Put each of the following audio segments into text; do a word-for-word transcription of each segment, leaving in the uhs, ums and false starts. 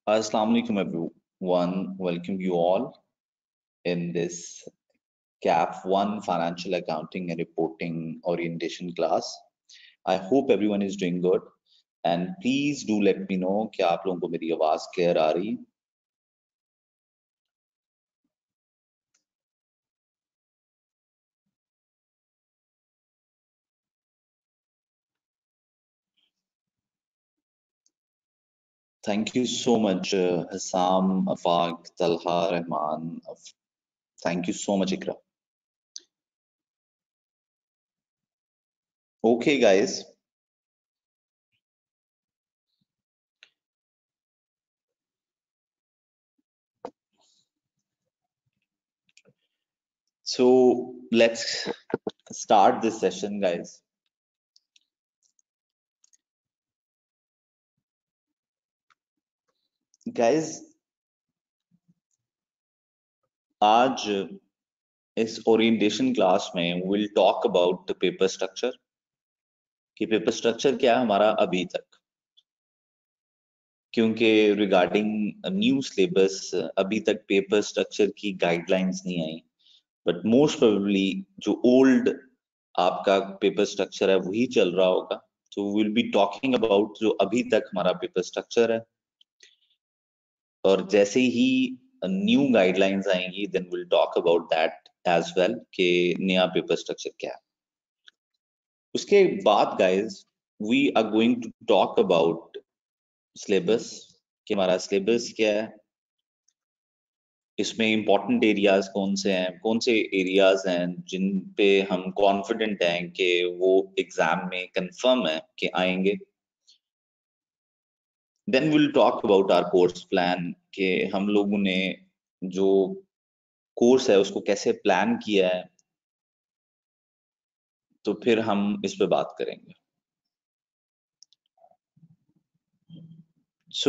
Assalamu alaikum everyone. Welcome you all in this C A F one Financial Accounting and Reporting Orientation class. I hope everyone is doing good and please do let me know कि आप लोगों को मेरी आवाज clear आ रही है. Thank you so much, uh, Hassam, Afaq, Talha, Rahman. Thank you so much, Ikra. Okay, guys. So let's start this session, guys. Guys, आज इस ओरिएंटेशन क्लास में will talk about the paper structure कि paper structure क्या है हमारा अभी तक, क्योंकि रिगार्डिंग न्यू सिलेबस अभी तक पेपर स्ट्रक्चर की गाइडलाइंस नहीं आई, बट मोस्ट प्रोबेबली जो ओल्ड आपका पेपर स्ट्रक्चर है वही चल रहा होगा. तो विल बी टॉकिंग अबाउट जो अभी तक हमारा पेपर स्ट्रक्चर है, और जैसे ही न्यू गाइडलाइंस आएंगी then will talk about that as well कि नया पेपर स्ट्रक्चर क्या है. उसके बाद guys we are going to talk about syllabus कि हमारा सिलेबस क्या है, इसमें इंपॉर्टेंट एरियाज कौन से हैं, कौन से एरियाज हैं जिन पे हम कॉन्फिडेंट हैं कि वो एग्जाम में कंफर्म है कि आएंगे. Then will talk about our course plan कि हम लोगों ने जो कोर्स है उसको कैसे प्लान किया है, तो फिर हम इस पे बात करेंगे. So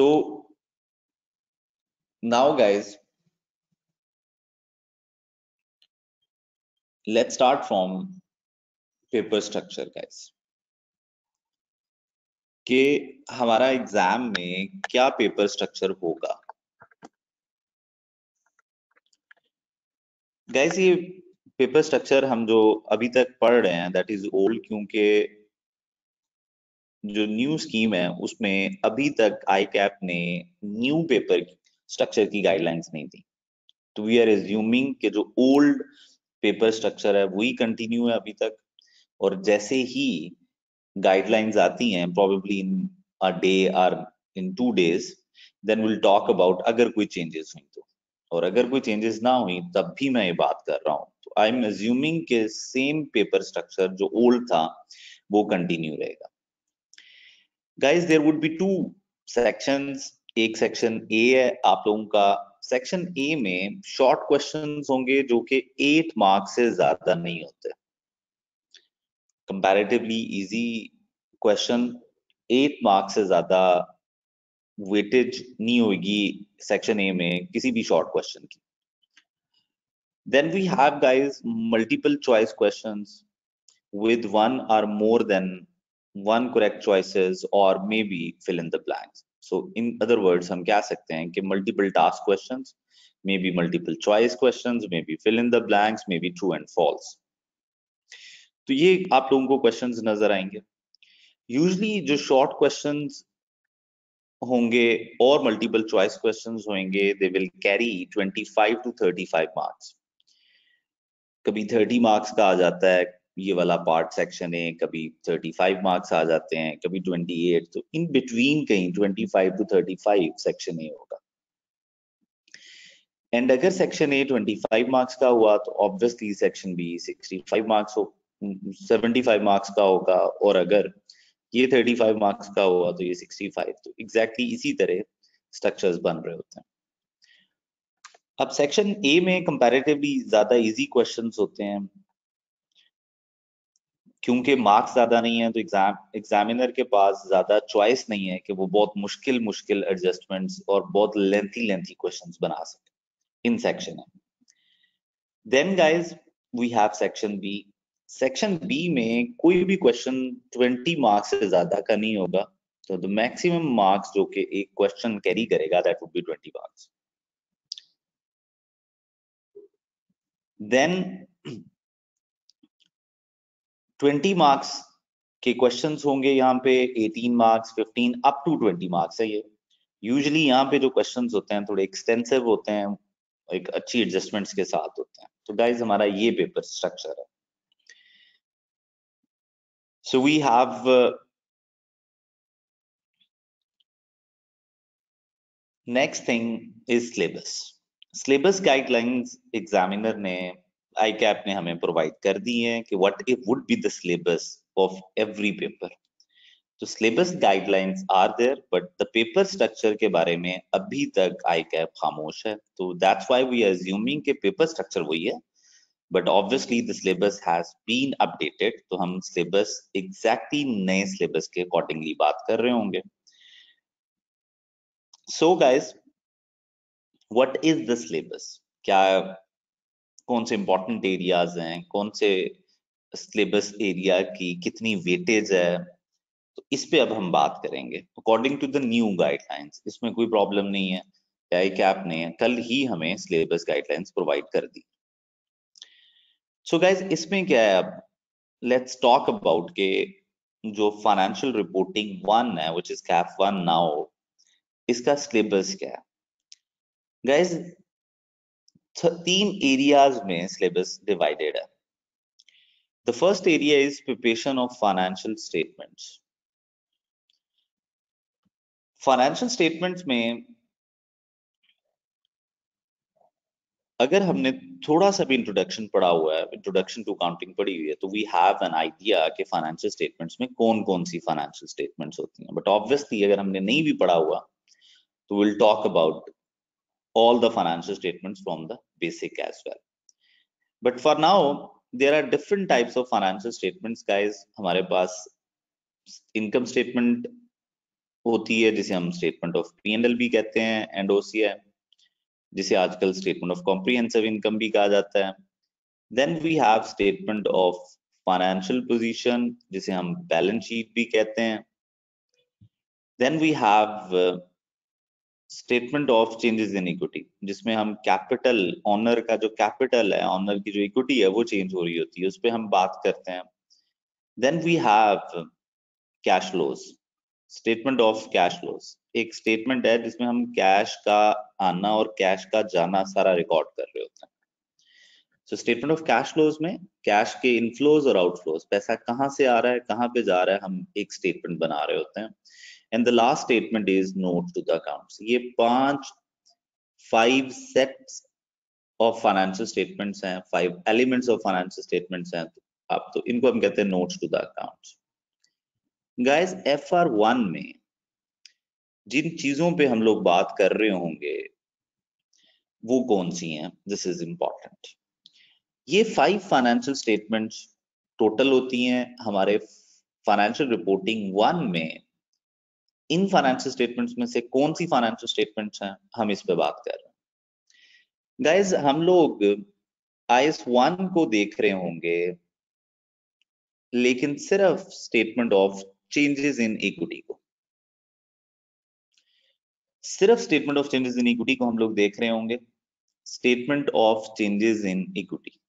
now guys let's start from paper structure guys कि हमारा एग्जाम में क्या पेपर स्ट्रक्चर होगा. गाइज ये पेपर स्ट्रक्चर हम जो अभी तक पढ़ रहे हैं दैट इज ओल्ड, क्योंकि जो न्यू स्कीम है उसमें अभी तक आई कैप ने न्यू पेपर स्ट्रक्चर की गाइडलाइंस नहीं दी. तो वी आर एज्यूमिंग कि जो ओल्ड पेपर स्ट्रक्चर है वही कंटिन्यू है अभी तक, और जैसे ही गाइडलाइंस आती हैं प्रोबेबली इन अ डे और in two days then will talk about अगर कोई चेंजेस हुई तो, और अगर कोई चेंजेस ना हुई तब भी मैं ये बात कर रहा हूँ. तो आई एम अज्यूमिंग के सेम पेपर स्ट्रक्चर जो ओल्ड था वो कंटिन्यू रहेगा. Guys there would be two sections. एक सेक्शन ए है आप लोगों का. सेक्शन ए में शॉर्ट क्वेश्चंस होंगे जो कि एट मार्क्स से ज्यादा नहीं होते, comparatively easy question. Eight marks से ज्यादा वेटेज नहीं होगी सेक्शन ए में किसी भी शॉर्ट क्वेश्चन की. Then we have guys multiple choice questions with one or more than one correct choices or maybe fill in the blanks. So in other words हम कह सकते हैं कि multiple task questions, maybe multiple choice questions, maybe fill in the blanks, maybe true and false. तो ये आप लोगों को questions नजर आएंगे. Usually जो short questions होंगे और multiple choice questions होंगे they will carry twenty-five to thirty-five marks. कभी thirty marks का आ जाता है ये वाला पार्ट सेक्शन है, कभी thirty-five मार्क्स आ जाते हैं, कभी twenty-eight. तो इन बिटवीन कहीं twenty-five to thirty-five section A होगा. एंड अगर सेक्शन ए twenty-five मार्क्स का हुआ तो obviously section B sixty-five marks हो seventy-five मार्क्स का होगा, और अगर ये thirty-five मार्क्स का हुआ तो ये sixty-five. तो एग्जैक्टली exactly इसी तरह स्ट्रक्चर्स बन रहे होते हैं. अब सेक्शन ए में कंपैरेटिवली ज्यादा इजी क्वेश्चंस होते हैं, क्योंकि मार्क्स ज्यादा नहीं है तो एग्जाम एग्जामिनर के पास ज्यादा चॉइस नहीं है कि वो बहुत मुश्किल मुश्किल एडजस्टमेंट्स और बहुत लेंथी लेंथी क्वेश्चंस बना सके इन सेक्शन है. Then guys we have section B. Section B में कोई भी क्वेश्चन twenty मार्क्स से ज्यादा का नहीं होगा, तो द मैक्सिमम मार्क्स जो कि एक क्वेश्चन कैरी करेगा that would be twenty marks. Then twenty marks के क्वेश्चंस होंगे यहाँ पे, eighteen marks, fifteen up to twenty marks है ये। यूजुअली यहाँ पे जो क्वेश्चंस होते हैं थोड़े एक्सटेंसिव होते हैं, एक अच्छी एडजस्टमेंट्स के साथ होते हैं। तो गाइज हमारा ये पेपर स्ट्रक्चर है। So we have next thing is syllabus. Syllabus guidelines examiner ने, आई कैप ने हमें प्रोवाइड कर दी है कि what it would be the syllabus of every paper. तो syllabus guidelines are there, but the paper structure के बारे में अभी तक आई कैप खामोश है। तो that's why we are assuming कि पेपर स्ट्रक्चर वही है, but obviously the syllabus has been updated. तो हम सिलेबस एग्जैक्टली नए सिलेबस के अकॉर्डिंगली बात कर रहे होंगे। So guys, what is the syllabus? क्या कौन से इंपॉर्टेंट एरियाज हैं, कौन से सिलेबस एरिया की कितनी वेटेज है, तो इस पे अब हम बात करेंगे according to the new guidelines. इसमें कोई प्रॉब्लम नहीं है, आई कैप ने कल ही हमें सिलेबस गाइडलाइंस प्रोवाइड कर दी। सो गाइस, इसमें क्या है, अब लेट्स टॉक अबाउट के जो फाइनेंशियल रिपोर्टिंग वन है which is CAP one now, इसका सिलेबस क्या है गाइस? तीन एरियाज में सिलेबस डिवाइडेड है। The first area is preparation of financial statements. Financial statements में अगर हमने थोड़ा सा भी इंट्रोडक्शन पढ़ा हुआ है, इंट्रोडक्शन टू अकाउंटिंग पढ़ी हुई है, तो वी हैव एन आइडिया कि फाइनेंशियल स्टेटमेंट्स में कौन कौन सी फाइनेंशियल स्टेटमेंट्स होती हैं। बट ऑब्वियसली अगर हमने नहीं भी पढ़ा हुआ तो will talk about all the financial statements from the basic as well. But for now, there are different types of financial statements, guys. हमारे पास income statement होती है जिसे हम statement of P and L भी कहते हैं, and O C I, जिसे आजकल statement of comprehensive income भी कहा जाता है। Then we have statement of financial position, जिसे हम balance sheet भी कहते हैं। Then we have uh, statement of changes in equity, जिसमें हम कैपिटल, ऑनर का जो कैपिटल है, ऑनर की जो इक्विटी है वो चेंज हो रही होती है, उस पर हम बात करते हैं। Then we have cash flows, statement of cash flows. एक स्टेटमेंट है जिसमें हम कैश का आना और कैश का जाना सारा रिकॉर्ड कर रहे होते हैं। So statement of cash flows में कैश के इनफ्लोज और आउटफ्लोज, पैसा कहाँ से आ रहा है, कहाँ पे जा रहा है, हम एक स्टेटमेंट बना रहे होते हैं। And the last statement is note to the accounts. ये पांच five sets of financial statements हैं, five elements of financial statements हैं, अब तो इनको हम कहते हैं notes to the accounts. Guys, F R one में जिन चीजों पे हम लोग बात कर रहे होंगे वो कौन सी हैं? This is important. ये five financial statements total होती हैं हमारे financial reporting one में। इन फाइनेंशियल स्टेटमेंट्स में से कौन सी फाइनेंशियल स्टेटमेंट्स हैं, हम इस पे बात कर रहे हैं। गाइस, हम लोग आई एस वन को देख रहे होंगे, लेकिन सिर्फ statement of changes in equity को, सिर्फ statement of changes in equity को हम लोग देख रहे होंगे। Statement of changes in equity,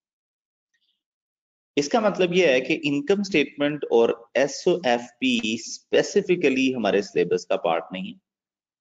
इसका मतलब यह है कि इनकम स्टेटमेंट और S O F P specifically हमारे सिलेबस का पार्ट नहीं है,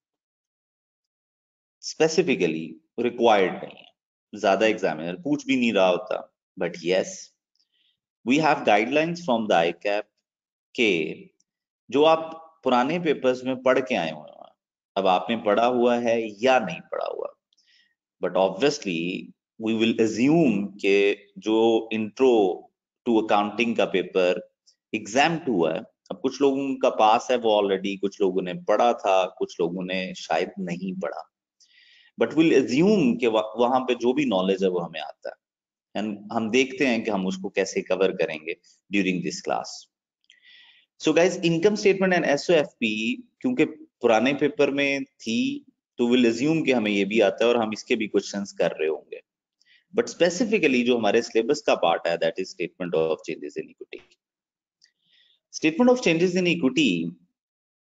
स्पेसिफिकली रिक्वायर्ड नहीं है, ज्यादा एग्जामिनर पूछ भी नहीं रहा होता। But yes, we have guidelines from the I cap के जो आप पुराने पेपर्स में पढ़ के आए हुए हैं, अब आपने पढ़ा हुआ है या नहीं पढ़ा हुआ, but obviously we will assume के जो इंट्रो टू अकाउंटिंग का पेपर एग्जाम टू है, अब कुछ लोगों का पास है वो ऑलरेडी, कुछ लोगों ने पढ़ा था, कुछ लोगों ने शायद नहीं पढ़ा, बट विल अज्यूम कि वहां पे जो भी नॉलेज है वो हमें आता है, एंड हम देखते हैं कि हम उसको कैसे कवर करेंगे during this class. So guys, income statement and SOFP क्योंकि पुराने पेपर में थी, तो विल अज्यूम कि हमें ये भी आता है और हम इसके भी क्वेश्चंस कर रहे होंगे। बट स्पेसिफिकली जो हमारे सिलेबस का पार्ट है that is statement of changes in equity. Statement of changes in equity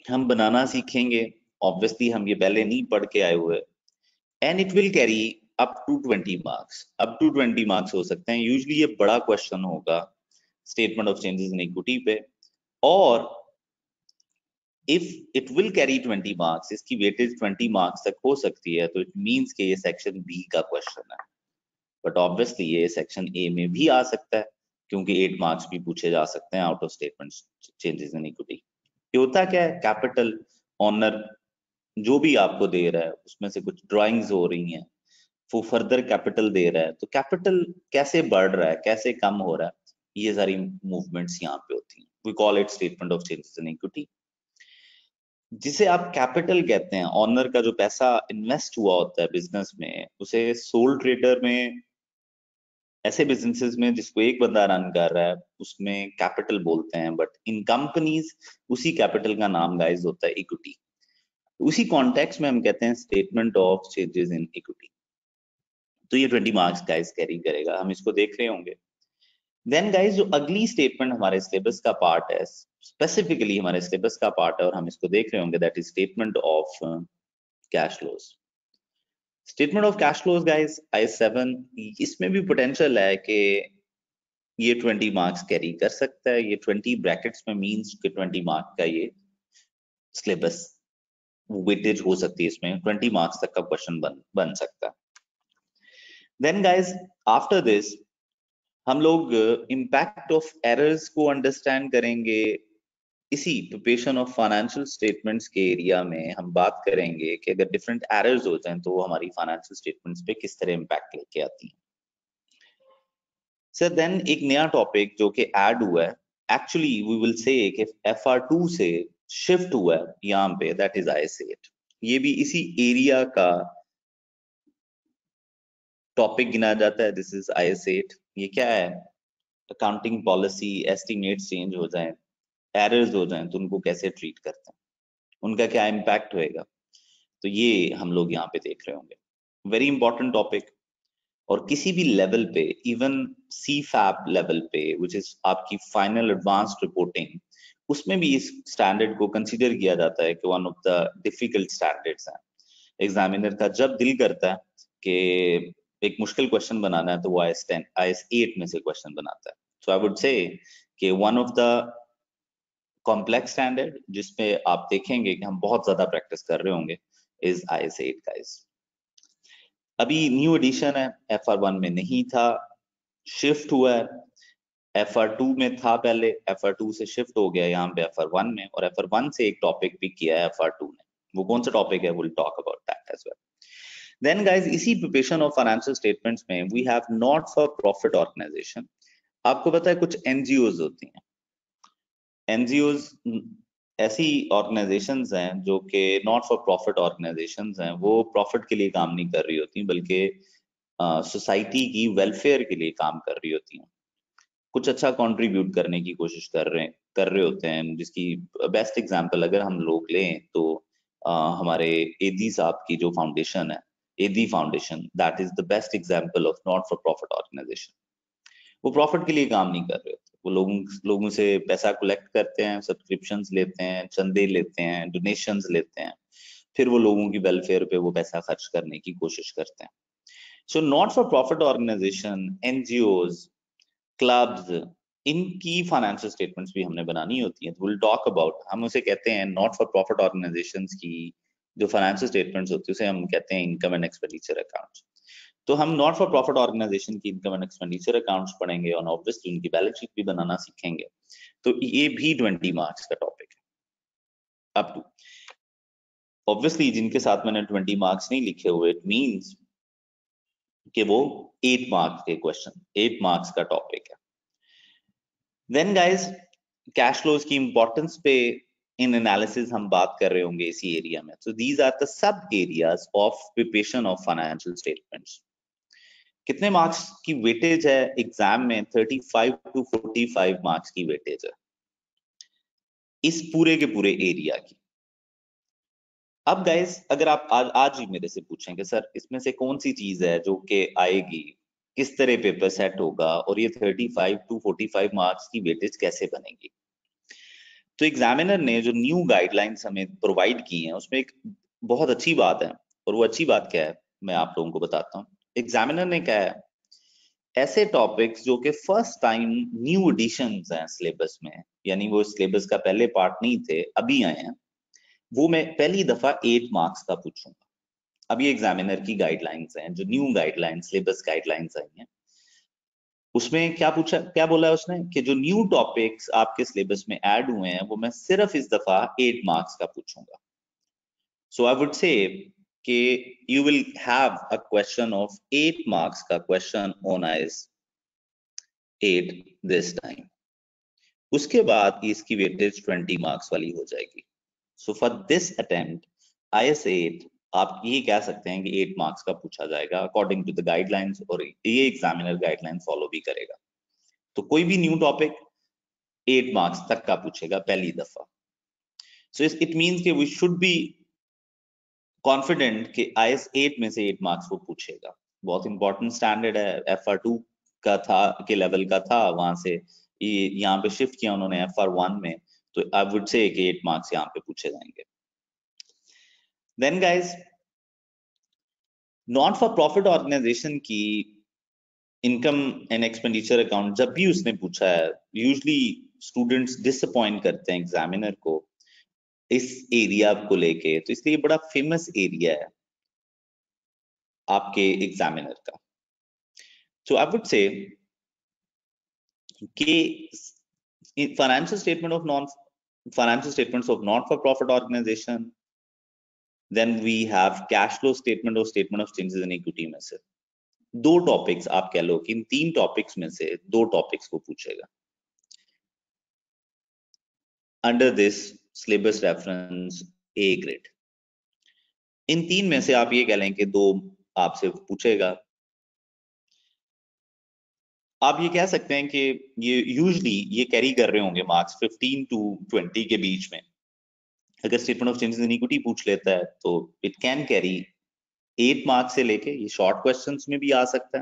हम बनाना सीखेंगे, ऑब्वियसली हम ये पहले नहीं पढ़ के आए हुए, and it will carry up to twenty marks. Up to twenty marks हो सकते हैं। यूजुअली ये बड़ा क्वेश्चन होगा statement of changes in equity पे, और if it will carry twenty marks, इसकी वेटेज ट्वेंटी मार्क्स तक हो सकती है, तो इट मींस कि ये सेक्शन बी का क्वेश्चन है। बट ऑब्वियसली ये सेक्शन ए में भी आ सकता है, क्योंकि एट मार्क्स भी पूछे जा सकते हैं out of statement changes in equity. ये होता क्या है, कैपिटल ऑनर जो भी आपको दे रहा है उसमें से कुछ ड्राइंग्स हो रही हैं, वो फर्दर कैपिटल दे रहा है, तो कैपिटल कैसे बढ़ रहा है, कैसे कम हो रहा है, ये सारी मूवमेंट्स यहाँ पे होती हैं। We call it statement of changes in equity. जिसे आप कैपिटल कहते हैं, ऑनर का जो पैसा इन्वेस्ट हुआ होता है बिजनेस में, उसे सोल ट्रेडर में, ऐसे बिजनेसेस में जिसको एक बंदा रन कर रहा है, उसमें कैपिटल बोलते हैं। बट इन कंपनीज उसी कैपिटल का नाम गाइस होता है इक्विटी। उसी कॉन्टेक्स्ट में हम कहते हैं statement of changes in equity. तो ये ट्वेंटी मार्क्स गाइस कैरी करेगा, हम इसको देख रहे होंगे। देन गाइस जो अगली स्टेटमेंट हमारे सिलेबस का पार्ट है, स्पेसिफिकली हमारे सिलेबस का पार्ट है और हम इसको देख रहे होंगे, that is statement of cash flows. Statement of cash flows guys I seven, इसमें भी पोटेंशियल है कि ये ट्वेंटी मार्क्स कैरी कर सकता है। ये ट्वेंटी ब्रैकेट्स में मींस कि ट्वेंटी मार्क का ये सिलेबस वेटेज हो सकती है, इसमें ट्वेंटी मार्क्स तक का क्वेश्चन बन बन सकता है। देन गाइस आफ्टर दिस हम लोग इम्पैक्ट ऑफ एरर्स को अंडरस्टैंड करेंगे। इसी प्रिपरेशन ऑफ फाइनेंशियल स्टेटमेंट्स के एरिया में हम बात करेंगे कि अगर डिफरेंट एरर्स हो जाएं तो वो हमारी फाइनेंशियल स्टेटमेंट्स पे किस तरह इम्पैक्ट लेके आती हैं। सर देन एक नया टॉपिक जो कि ऐड हुआ है, एक्चुअली वी विल से कि एफ आर टू से शिफ्ट हुआ है यहाँ पे, that is I S eight. ये भी इसी एरिया का टॉपिक गिना जाता है। This is I S eight. ये क्या है, अकाउंटिंग पॉलिसी, एस्टिमेट्स चेंज हो जाएं, एरर्स हो जाएं तो उनको कैसे ट्रीट करते हैं, उनका क्या इम्पैक्ट होएगा, तो ये हम लोग यहाँ पे देख रहे होंगे। Very important topic. और किसी भी लेवल पे, इवन सी फैप लेवल पे, विच इज आपकी फाइनल एडवांस्ड रिपोर्टिंग, उसमें भी इस स्टैंडर्ड को कंसीडर किया जाता है कि one of the difficult standards हैं। एग्जामिनर का जब दिल करता है कि एक मुश्किल क्वेश्चन बनाना है, तो वो I S ten I S eight में से क्वेश्चन बनाता है। सो आई वुड से कि one of the complex standard जिसपे आप देखेंगे कि हम बहुत ज्यादा प्रैक्टिस कर रहे होंगे, is I S eight guys. अभी न्यू एडिशन है, एफ आर वन में नहीं था, शिफ्ट हुआ है। एफ आर टू में था पहले, एफ आर टू से शिफ्ट हो गया यहाँ पे एफ आर वन में, और एफ आर वन से एक टॉपिक पिक किया है एफ आर टू ने। वो कौन सा टॉपिक है, will talk about that as well. Then guys इसी प्रिपरेशन ऑफ फाइनेंशियल स्टेटमेंट्स में we have not for profit organisation. आपको पता है कुछ एनजीओज होती हैं। एनजीओज ऐसी ऑर्गेनाइजेशंस हैं जो कि नॉट फॉर प्रॉफिट ऑर्गेनाइजेशंस हैं। वो प्रॉफिट के लिए काम नहीं कर रही होती, बल्कि सोसाइटी uh, की वेलफेयर के लिए काम कर रही होती हैं, कुछ अच्छा कंट्रीब्यूट करने की कोशिश कर रहे कर रहे होते हैं। जिसकी बेस्ट एग्जांपल अगर हम लोग लें तो uh, हमारे एदी साहब की जो फाउंडेशन है, Edhi foundation, that is the best example of not for profit organisation. वो प्रॉफिट के लिए काम नहीं कर रहे होते, वो लोगों लोगों से पैसा कलेक्ट करते हैं, सब्सक्रिप्शंस लेते हैं, चंदे लेते हैं, डोनेशंस लेते हैं, फिर वो लोगों की वेलफेयर पे वो पैसा खर्च करने की कोशिश करते हैं। So not for profit organisation, NGOs, clubs, इनकी फाइनेंशियल स्टेटमेंट्स भी हमने बनानी होती है। विल टॉक अबाउट, हम उसे कहते हैं नॉट फॉर प्रॉफिट ऑर्गेनाइजेशंस की जो फाइनेंशियल स्टेटमेंट्स होती है उसे हम कहते हैं इनकम एंड एक्सपेंडिचर अकाउंट्स। तो हम नॉट फॉर प्रॉफिट ऑर्गेनाइजेशन की इनकम एंड एक्सपेंडिचर अकाउंट्स पढ़ेंगे और ऑब्वियसली उनकी बैलेंस शीट भी बनाना सीखेंगे। तो ये भी ट्वेंटी मार्क्स का टॉपिक है। अप टू ऑब्वियसली जिनके साथ मैंने ट्वेंटी मार्क्स नहीं लिखे हुए, इट मींस कि वो एट मार्क्स के क्वेश्चन, एट मार्क्स का टॉपिक है। देन गाइस कैश फ्लोज की इंपॉर्टेंस पे इन एनालिसिस हम बात कर रहे होंगे इसी एरिया में। So these are the sub areas of preparation of financial statements. कितने मार्क्स की वेटेज है एग्जाम में, thirty five to forty five marks की वेटेज है इस पूरे के पूरे एरिया की। अब गाइस अगर आप आज आज ही मेरे से पूछें कि सर इसमें से कौन सी चीज है जो कि आएगी, किस तरह पेपर सेट होगा और ये thirty five to forty five marks की वेटेज कैसे बनेगी, तो एग्जामिनर ने जो न्यू गाइडलाइंस हमें प्रोवाइड की हैं उसमें एक बहुत अच्छी बात है, और वो अच्छी बात क्या है मैं आप लोगों को बताता हूँ। एग्जामिनर ने कहा है ऐसे टॉपिक्स जो कि फर्स्ट टाइम न्यू एडिशंस हैं सिलेबस में, यानी वो सिलेबस का पहले पार्ट नहीं थे, अभी आए हैं, वो मैं पहली दफा एट मार्क्स का पूछूंगा। अब ये एग्जामिनर की गाइडलाइंस हैं, जो न्यू गाइडलाइंस सिलेबस गाइडलाइंस आई हैं, उसमें क्या पूछा, क्या बोला है उसने कि जो न्यू टॉपिक्स आपके सिलेबस में ऐड हुए हैं वो मैं सिर्फ इस दफा एट मार्क्स का पूछूंगा। सो आई वुड से कि you will have a question of eight marks का question on IAS eight this time. उसके बाद इसकी वेटेज ट्वेंटी मार्क्स वाली हो जाएगी। So for this attempt IAS eight आप ये कह सकते हैं कि एट मार्क्स का पूछा जाएगा अकॉर्डिंग टू द गाइडलाइंस, और ये एग्जामिनर गाइडलाइन फॉलो भी करेगा। तो कोई भी न्यू टॉपिक एट मार्क्स तक का पूछेगा पहली दफा। सो इट मींस कि वी शुड बी कॉन्फिडेंट कि आईएएस एट में से एट मार्क्स वो पूछेगा। बहुत इंपॉर्टेंट स्टैंडर्ड है, एफ आर टू का था के लेवल का था, वहां से ये यहाँ पे शिफ्ट किया उन्होंने एफ आर वन में, तो आई वुड से कि एट मार्क्स यहाँ पे पूछे जाएंगे। Then guys, not for profit organisation की इनकम एंड एक्सपेंडिचर अकाउंट जब भी उसने पूछा है, यूजली स्टूडेंट्स डिसअपॉइंट करते हैं एग्जामिनर को इस एरिया को लेके, तो इसलिए बड़ा फेमस एरिया है आपके एग्जामिनर का। सो आई वुड से कि financial statement of non financial statements of not for profit organization, then we have cash flow statement or statement of changes in equity में से दो टॉपिक्स आप कह लो कि इन तीन टॉपिक्स में से दो टॉपिक्स को पूछेगा under this syllabus reference A grade. इन तीन में से आप ये कह लें कि दो आपसे पूछेगा। आप ये कह सकते हैं कि ये यूजली ये कैरी कर रहे होंगे मार्क्स फिफ्टीन टू ट्वेंटी के बीच में। अगर statement of changes in equity पूछ लेता है तो it can carry eight marks से लेके ये शॉर्ट क्वेश्चंस में भी आ सकता है,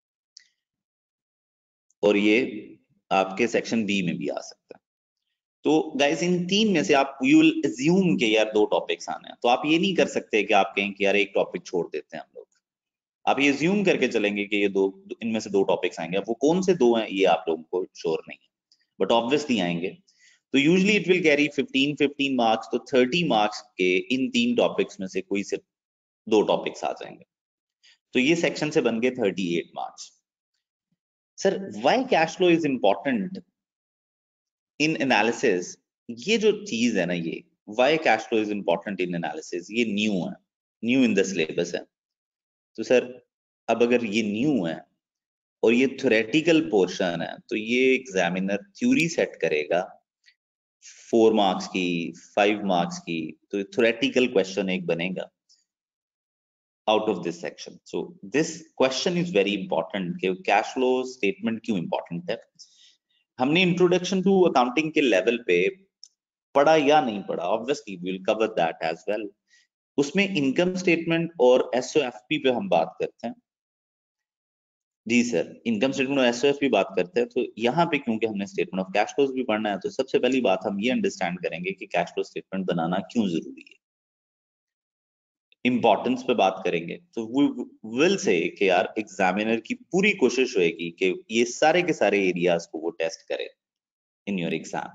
और ये आपके सेक्शन बी में भी आ सकता है। तो गाइस इन तीन में से आप यू विल अज्यूम कि यार दो टॉपिक्स आने हैं, तो आप ये नहीं कर सकते कि आप कहें कि यार एक टॉपिक छोड़ देते हैं हम लोग। आप ये अज्यूम करके चलेंगे कि ये दो इनमें से दो टॉपिक्स आएंगे। अब वो कौन से दो हैं ये आप लोगों को श्योर नहीं है, बट ऑब्वियसली आएंगे। तो usually it will carry fifteen fifteen marks, तो थर्टी मार्क्स के इन तीन टॉपिक्स में से कोई से दो टॉपिक्स आ जाएंगे, तो ये सेक्शन से बन गए thirty eight marks. Sir why cash flow is important in analysis, ये जो चीज है ना, ये why cash flow is important in analysis, ये न्यू है, न्यू इन द सिलेबस है। तो सर अब अगर ये न्यू है और ये थ्योरेटिकल पोर्शन है, तो ये एग्जामिनर थ्योरी सेट करेगा फोर मार्क्स की, फाइव मार्क्स की, तो थ्योरेटिकल क्वेश्चन एक बनेगा out of this section. So this question is very important कि cash flow statement क्यों important है। हमने इंट्रोडक्शन टू अकाउंटिंग के लेवल पे पढ़ा या नहीं पढ़ा, obviously we will cover that as well. उसमें इनकम स्टेटमेंट और एसओएफपी पे हम बात करते हैं। जी सर, इनकम स्टेटमेंट और एसओएफपी बात करते हैं, तो यहाँ पे क्योंकि हमने स्टेटमेंट ऑफ कैश फ्लोज भी पढ़ना है, तो सबसे पहली बात हम ये अंडरस्टैंड करेंगे कि कैश फ्लो स्टेटमेंट बनाना क्यों जरूरी है, इंपॉर्टेंस पे बात करेंगे। तो वी विल से कि यार एग्जामिनर की पूरी कोशिश होगी कि ये सारे के सारे एरियाज को वो टेस्ट करे इन योर एग्जाम।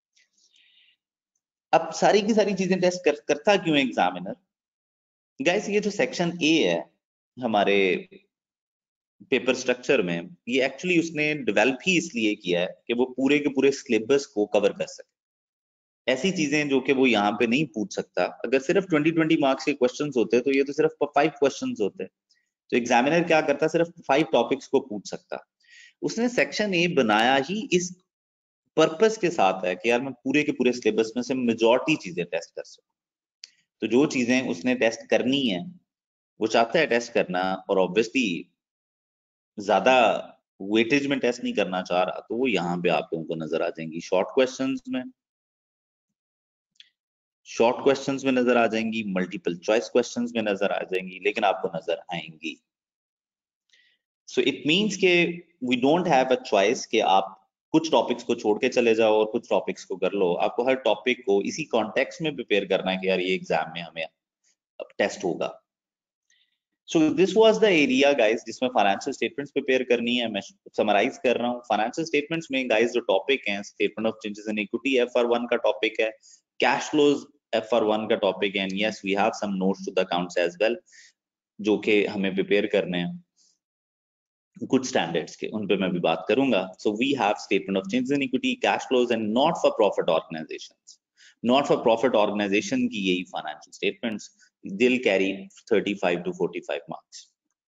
अब सारी की सारी चीजें टेस्ट कर, करता क्यों है एग्जामिनर? गाइस ये जो सेक्शन ए है हमारे पेपर स्ट्रक्चर में, ये एक्चुअली उसने डेवलप ही इसलिए किया है कि वो पूरे के पूरे सिलेबस को कवर कर सके। ऐसी चीजें जो कि वो यहाँ पे नहीं पूछ सकता। अगर सिर्फ ट्वेंटी ट्वेंटी मार्क्स के क्वेश्चंस होते तो ये तो सिर्फ फाइव क्वेश्चंस होते, तो एग्जामिनर क्या करता, सिर्फ फाइव टॉपिक्स को पूछ सकता। उसने सेक्शन ए बनाया ही इस पर्पस के साथ है कि यार मैं पूरे के पूरे सिलेबस में से मेजॉरिटी चीजें टेस्ट कर सकूं। तो जो चीजें उसने टेस्ट करनी है वो चाहता है टेस्ट करना, और ऑब्वियसली ज्यादा वेटेज में टेस्ट नहीं करना चाह रहा, तो वो यहाँ पे आप लोगों को नजर आ जाएंगी शॉर्ट क्वेश्चंस में, शॉर्ट क्वेश्चंस में नजर आ जाएंगी, मल्टीपल चॉइस क्वेश्चंस में नजर आ जाएंगी, लेकिन आपको नजर आएंगी। सो इट मींस के we don't have a choice कि आप कुछ टॉपिक्स को छोड़ के चले जाओ और कुछ टॉपिक्स को कर लो। आपको हर टॉपिक को इसी कॉन्टेक्स्ट में प्रिपेयर करना है कि यार ये एग्जाम में हमें टेस्ट होगा। So this was the area guys जिसमें फाइनेंशियल स्टेटमेंट्स प्रिपेयर करनी है। मैं समराइज कर रहा हूँ। फाइनेंशियल स्टेटमेंट्स में गाइस जो टॉपिक हैं, statement of changes in equity F R one का टॉपिक है, cash flows F R one का टॉपिक है, and yes we have some notes to the accounts as well जो कि हमें प्रिपेयर करने हैं कुछ स्टैंडर्ड्स के, उन पे मैं भी बात करूंगा। So we have statement of changes in equity, cash flows and not for profit organisations. Not for profit organisation की यही financial statements they'll carry thirty-five to forty-five marks.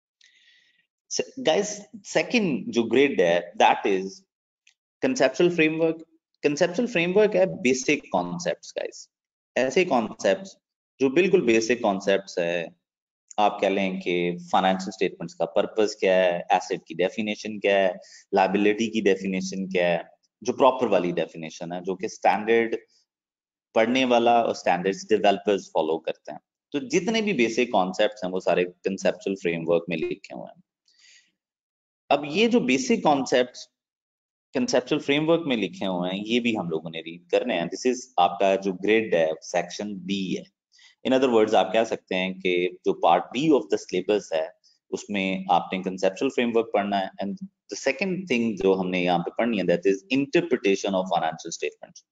So, guys, second जो grade है that is conceptual framework. conceptual framework है basic concepts guys, ऐसे concepts जो बिल्कुल basic concepts है। आप कह लें कि फाइनेंशियल स्टेटमेंट्स का पर्पस क्या है, एसेट की डेफिनेशन क्या है, लायबिलिटी की डेफिनेशन क्या है, जो प्रॉपर वाली डेफिनेशन है जो कि स्टैंडर्ड पढ़ने वाला और स्टैंडर्ड्स डेवलपर्स फॉलो करते हैं। तो जितने भी बेसिक कॉन्सेप्ट्स हैं वो सारे कंसेप्चुअल फ्रेमवर्क में लिखे हुए हैं। अब ये जो बेसिक कॉन्सेप्ट्स कंसेप्चुअल फ्रेमवर्क में लिखे हुए हैं ये भी हम लोगों ने रीड करने हैं। दिस इज आपका जो ग्रेड है सेक्शन बी है। इन अदर वर्ड्स आप कह सकते हैं कि जो part B of the syllabus है उसमें आपने कंसेप्चुअल फ्रेमवर्क पढ़ना है। एंड द सेकंड थिंग जो हमने यहाँ पे पढ़नी है that is interpretation of financial statements.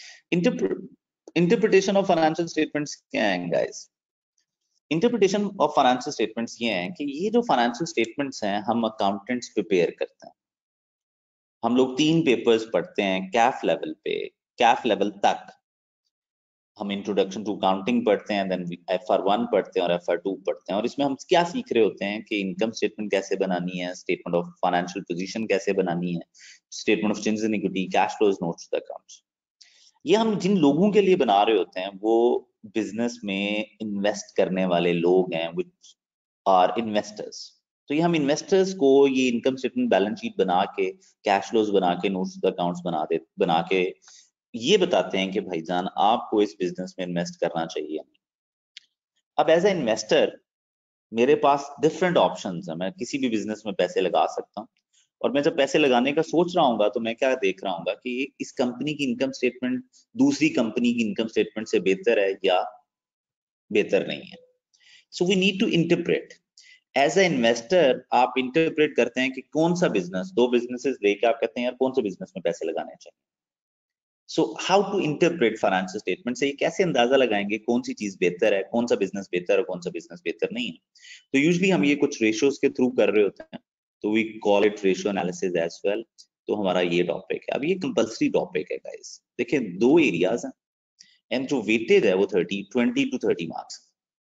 Interpretation of financial statements क्या है guys? Interpretation of financial statements ये है कि ये जो फाइनेंशियल स्टेटमेंट्स हैं हम अकाउंटेंट्स प्रिपेयर करते हैं। हम लोग तीन पेपर्स पढ़ते हैं कैफ लेवल पे, कैफ लेवल तक हम इंट्रोडक्शन टू अकाउंटिंग पढ़ते हैं, देन एफ आर वन पढ़ते हैं और एफ आर टू पढ़ते हैं। और इसमें हम क्या सीख रहे होते हैं कि इनकम स्टेटमेंट कैसे बनानी है, स्टेटमेंट ऑफ फाइनेंशियल पोजीशन कैसे बनानी है, statement of changes in equity, cash flows, notes to the accounts. ये हम जिन लोगों के लिए बना रहे होते हैं वो बिजनेस में इन्वेस्ट करने वाले लोग हैं, विच आर इन्वेस्टर्स। तो ये हम इन्वेस्टर्स को ये इनकम स्टेटमेंट, बैलेंस शीट बना के, कैश फ्लोज बना के, नोट्स टू द अकाउंट्स बना दे बना के ये बताते हैं कि भाईजान आपको इस बिजनेस में इन्वेस्ट करना चाहिए। अब एज ए इन्वेस्टर मेरे पास डिफरेंट ऑप्शंस हैं। मैं किसी भी बिजनेस में पैसे लगा सकता हूँ और मैं जब पैसे लगाने का सोच रहा हूँ तो मैं क्या देख रहा हूँ कि इस कंपनी की इनकम स्टेटमेंट दूसरी कंपनी की इनकम स्टेटमेंट से बेहतर है या बेहतर नहीं है। So we need to interpret. As a investor आप इंटरप्रेट करते हैं कि कौन सा बिजनेस, दो बिजनेसेस लेके आप कहते हैं यार कौन सा बिजनेस में पैसे लगाने चाहिए। So how to interpret financial statement से ये कैसे अंदाजा लगाएंगे कौन सी चीज बेहतर है, कौन सा बिजनेस बेहतर है, कौन सा बिजनेस बेहतर नहीं है। तो यूजुअली हम ये कुछ रेशियोज के थ्रू कर रहे होते हैं, तो we call it ratio analysis as well. तो हमारा ये टॉपिक है। अब ये कंपल्सरी टॉपिक है गाइस। देखिए दो एरियाज हैं एंड जो वेटेज है वो thirty twenty to thirty marks.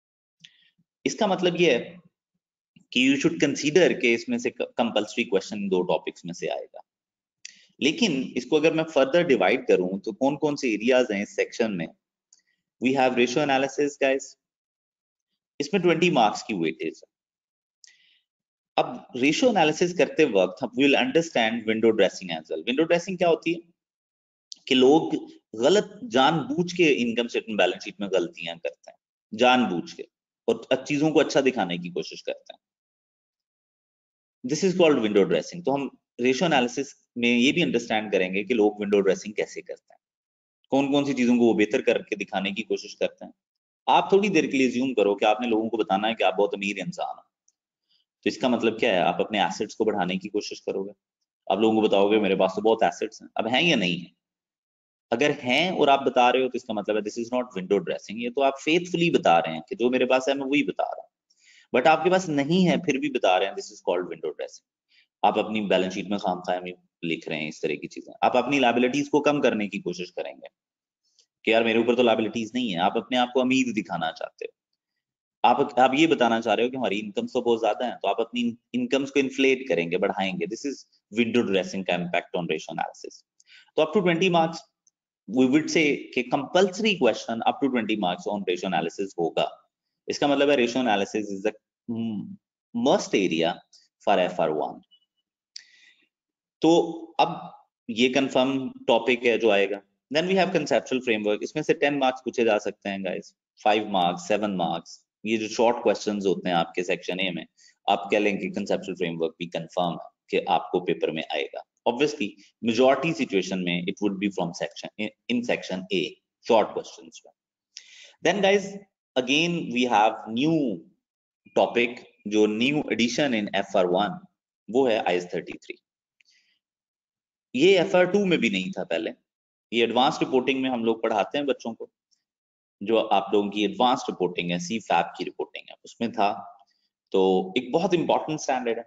इसका मतलब ये है कि यू शुड कंसीडर के इसमें से कंपल्सरी क्वेश्चन दो टॉपिक्स में से आएगा। लेकिन इसको अगर मैं फर्दर डिवाइड करूं तो कौन कौन से एरियाज हैं इस सेक्शन में? We have ratio analysis guys, इसमें ट्वेंटी मार्क्स की वेटेज है। अब रेशियो एनालिसिस करते वक्त हम will understand window dressing as well. Window dressing क्या होती है कि लोग गलत जानबूझ के इनकम स्टेटमेंट, बैलेंस शीट में गलतियां करते हैं जानबूझ के और चीजों को अच्छा दिखाने की कोशिश करते हैं। This is called window dressing. तो हम रेशियो एनालिसिस में ये भी अंडरस्टैंड करेंगे कि लोग विंडो ड्रेसिंग कैसे करते हैं, कौन कौन सी चीजों को वो बेहतर करके दिखाने की कोशिश करते हैं। आप थोड़ी देर के लिए ज्यूम करो कि आपने लोगों को बताना है कि आप बहुत अमीर इंसान हो, तो इसका मतलब क्या है? आप अपने एसेट्स को बढ़ाने की कोशिश करोगे। आप लोगों को बताओगे मेरे पास तो बहुत एसेट्स हैं। अब हैं या नहीं है? अगर हैं और आप बता रहे हो तो इसका मतलब है this is not window dressing. ये तो आप फेथफुली बता रहे हैं कि जो मेरे पास है मैं वही बता रहा हूँ, बट आपके पास नहीं है फिर भी बता रहे हैं। This is called window dressing. आप अपनी बैलेंस शीट में खामखा में लिख रहे हैं इस तरह की चीजें। आप अपनी लायबिलिटीज को कम करने की कोशिश करेंगे कि यार मेरे ऊपर तो लायबिलिटीज नहीं है। आप अपने आप को अमीर दिखाना चाहते हो। आप आप ये बताना चाह रहे हो कि हमारी इनकम्स तो बहुत ज्यादा है, तो आप अपनी इनकम्स को इन्फ्लेट करेंगे, बढ़ाएंगे। दिस इज विंडो ड्रेसिंग का इम्पैक्ट ऑन रेशियो एनालिसिस। तो up to twenty marks we would say कि compulsory question up to twenty marks on ratio analysis होगा। इसका मतलब है ratio analysis is the must area for F R one. तो अब ये कंफर्म टॉपिक है जो आएगा। Then we have conceptual framework. इसमें से टेन मार्क्स पूछे जा सकते हैं guys, five marks, seven marks. ये जो शॉर्ट क्वेश्चंस होते हैं आपके सेक्शन ए में, आप कह लेंगे कंसेप्चुअल फ्रेमवर्क भी कंफर्म है कि आपको पेपर में आएगा। ऑब्वियसली मेजॉरिटी सिचुएशन में it would be from section in section A short questions में। Then guys again we have new topic, जो new edition in F R one, वो है आई एस थर्टी थ्री। ये F R two में भी नहीं था पहले, ये एडवांस रिपोर्टिंग में हम लोग पढ़ाते हैं बच्चों को, जो आप लोगों की एडवांस रिपोर्टिंग है, सी फैप की रिपोर्टिंग है, उसमें था। तो एक बहुत इंपॉर्टेंट स्टैंडर्ड है।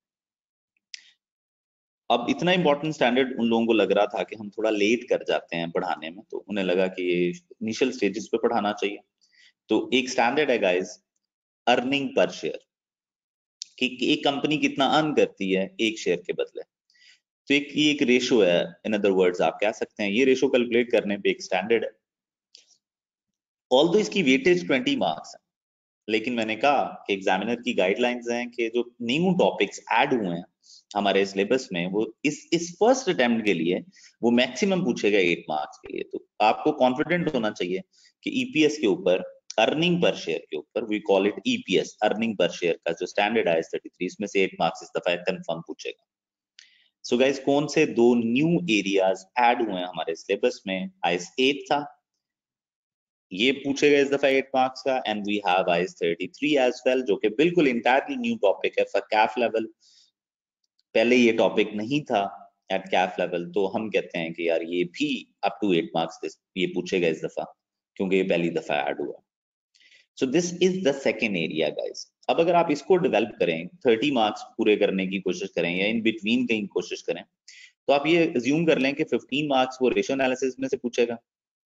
अब इतना इंपॉर्टेंट स्टैंडर्ड उन लोगों को लग रहा था कि हम थोड़ा लेट कर जाते हैं पढ़ाने में, तो उन्हें लगा कि ये इनिशियल स्टेजेस पे पढ़ाना चाहिए। तो एक स्टैंडर्ड है गाइस, अर्निंग पर शेयर, कि एक कंपनी कितना अर्न करती है एक शेयर के बदले। तो एक ये एक रेशो है, इन अदर वर्ड्स आप कह सकते हैं, ये रेशो कैलकुलेट करने पे एक स्टैंडर्ड है। ऑल्दो इसकी वेटेज ट्वेंटी मार्क्स है, लेकिन मैंने कहा कि एग्जामिनर की गाइडलाइंस हैं कि जो न्यू टॉपिक्स ऐड हुए हैं हमारे सिलेबस में, वो इस इस फर्स्ट अटेम्प्ट के लिए वो मैक्सिमम पूछेगा एट मार्क्स के लिए। तो आपको कॉन्फिडेंट होना चाहिए कि ईपीएस के ऊपर, अर्निंग पर शेयर के ऊपर, we call it EPS, earning per share का जो स्टैंडर्ड है थर्टी थ्री, इसमें से एट मार्क्स इस दफा कंफर्म पूछेगा। सो गाइस कौन से दो न्यू एरियाज ऐड हुए हैं हमारे सिलेबस में? आईएस एट था, ये पूछेगा इस दफा एट मार्क्स का, and we have IS thirty three as well, जो कि बिल्कुल इंटायरली न्यू टॉपिक है फॉर कैफ लेवल। पहले ये टॉपिक नहीं था एट कैफ लेवल, तो हम कहते हैं कि यार ये भी अप टू एट मार्क्स ये पूछेगा इस दफा, क्योंकि ये पहली दफा ऐड हुआ। So this is the second area guys. अब अगर आप इसको डेवलप करें, थर्टी मार्क्स पूरे करने की कोशिश करें या इन बिटवीन कहीं कोशिश करें, तो आप ये अज्यूम कर लें कि फिफ्टीन मार्क्स वो रेशियो एनालिसिस में से पूछेगा,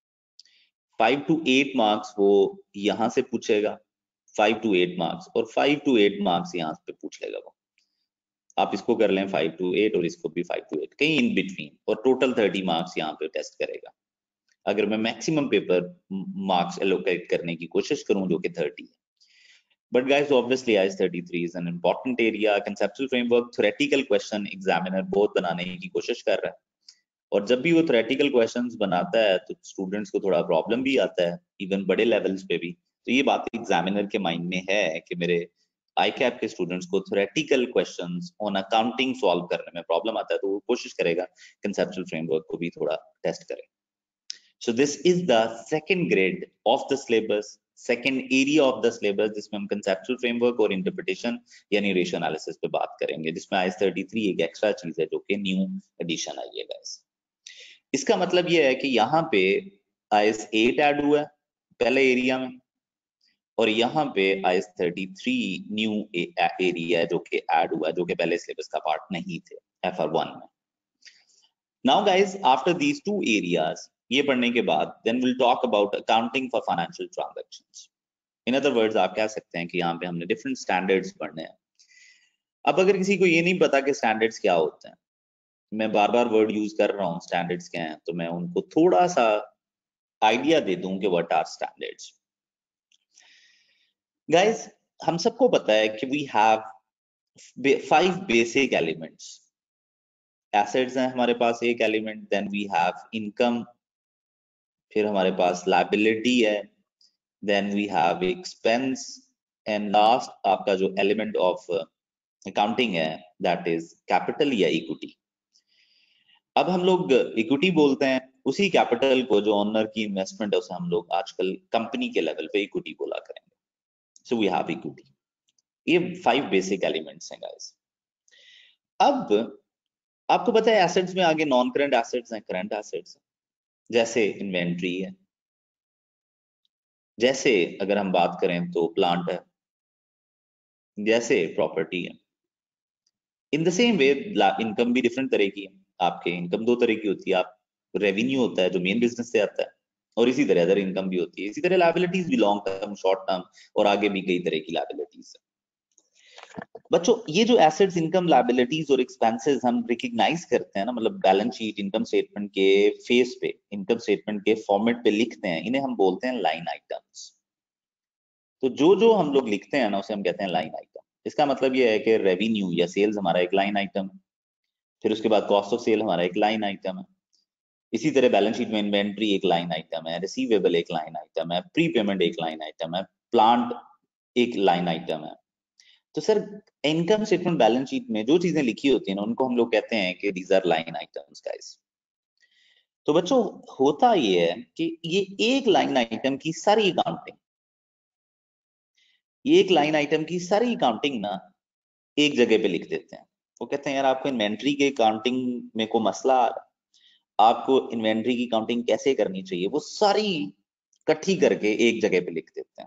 फाइव टू एट मार्क्स वो यहां से पूछेगा, फाइव टू एट मार्क्स, और फाइव टू एट मार्क्स यहाँ पे पूछ लेगा वो। आप इसको कर लें फाइव टू एट और इसको भी फाइव टू एट, कहीं इन बिटवीन, और टोटल थर्टी मार्क्स यहाँ पे टेस्ट करेगा। अगर मैं मैक्सिमम पेपर मार्क्स एलोकेट करने की कोशिश करूं जो कि थर्टी है। But guys obviously I S thirty three is an important area, conceptual framework, theoretical question examiner बहुत बनाने की कोशिश कर रहा है, और जब भी वो थ्योरेटिकल क्वेश्चंस बनाता है तो स्टूडेंट्स को थोड़ा प्रॉब्लम भी आता है, इवन बड़े लेवल्स पे भी। तो ये बात एग्जामिनर के माइंड में है कि मेरे आई कैप के स्टूडेंट्स को theoretical questions on accounting solve करने में प्रॉब्लम आता है, तो वो कोशिश करेगा कंसेप्चुअल फ्रेमवर्क को भी थोड़ा टेस्ट करे। So this is the second grade of the syllabus, second area of the syllabus, जिसमें हम conceptual framework और interpretation यानी ratio analysis पे बात करेंगे, जिसमें आई एस थर्टी थ्री एक एक्स्ट्रा चीज है जो कि न्यू एडिशन आई है गाइस। इसका मतलब ये है कि यहाँ पे आई एस एट ऐड हुआ है पहले एरिया में, और यहाँ पे I S thirty three new area जो कि ऐड हुआ है, जो कि पहले सिलेबस का पार्ट नहीं थे एफ आर वन में। Now guys after these two areas, ये पढ़ने के बाद then will talk about accounting for financial transactions. In other words आप कह सकते हैं कि यहाँ पे हमने डिफरेंट स्टैंडर्ड्स पढ़ने हैं। अब अगर किसी को ये नहीं पता कि स्टैंडर्ड्स क्या होते हैं, मैं बार बार वर्ड यूज कर रहा हूँ स्टैंडर्ड्स क्या हैं, तो मैं उनको थोड़ा सा आइडिया दे दूं कि व्हाट आर स्टैंडर्ड्स। गाइस हम सबको पता है कि we have five basic elements. Assets हैं हमारे पास एक element, then we have income, फिर हमारे पास लायबिलिटी है, then we have expense, and last आपका जो एलिमेंट ऑफ अकाउंटिंग है दैट इज कैपिटल या इक्विटी। अब हम लोग इक्विटी बोलते हैं उसी कैपिटल को जो ओनर की इन्वेस्टमेंट है उसे हम लोग आजकल कंपनी के लेवल पे इक्विटी बोला करेंगे। So we have equity. ये फाइव बेसिक एलिमेंट्स हैं गाइस। अब आपको पता है एसेट्स में आगे नॉन करंट एसेट्स हैं, करंट एसेट्स हैं, जैसे इन्वेंट्री है, जैसे अगर हम बात करें तो प्लांट है, जैसे प्रॉपर्टी है। In the same way income भी डिफरेंट तरह की है। आपके इनकम दो तरह की होती है, आप रेवेन्यू होता है जो मेन बिजनेस से आता है, और इसी तरह अदर इनकम भी होती है। इसी तरह लायबिलिटीज भी लॉन्ग टर्म, शॉर्ट टर्म, और आगे भी कई तरह की लायबिलिटीज है। बच्चों ये जो एसेट्स, इनकम, लायबिलिटीज और एक्सपेंसेस हम रिकॉग्नाइज करते हैं ना, मतलब बैलेंस शीट, इनकम स्टेटमेंट के फेस पे, इनकम स्टेटमेंट के फॉर्मेट पे लिखते हैं, इन्हें हम बोलते हैं लाइन आइटम्स। तो जो जो हम लोग लिखते हैं ना उसे हम कहते हैं लाइन आइटम। इसका मतलब ये है कि रेवेन्यू या सेल्स हमारा एक लाइन आइटम है, फिर उसके बाद कॉस्ट ऑफ सेल हमारा एक लाइन आइटम है, इसी तरह बैलेंस शीट में इन्वेंट्री एक लाइन आइटम है, रिसीवेबल एक लाइन आइटम है, प्री पेमेंट एक लाइन आइटम है, प्लांट एक लाइन आइटम है, तो sir income statement balance sheet में जो चीजें लिखी होती हैं ना उनको हम लोग कहते हैं कि these are line items guys. तो बच्चों होता ये है कि ये एक लाइन आइटम की सारी अकाउंटिंग, ये एक लाइन आइटम की सारी अकाउंटिंग ना एक जगह पे लिख देते हैं। वो कहते हैं यार आपको इन्वेंट्री के अकाउंटिंग में को मसला आ रहा, आपको इन्वेंट्री की काउंटिंग कैसे करनी चाहिए, वो सारी इकट्ठी करके एक जगह पे लिख देते हैं।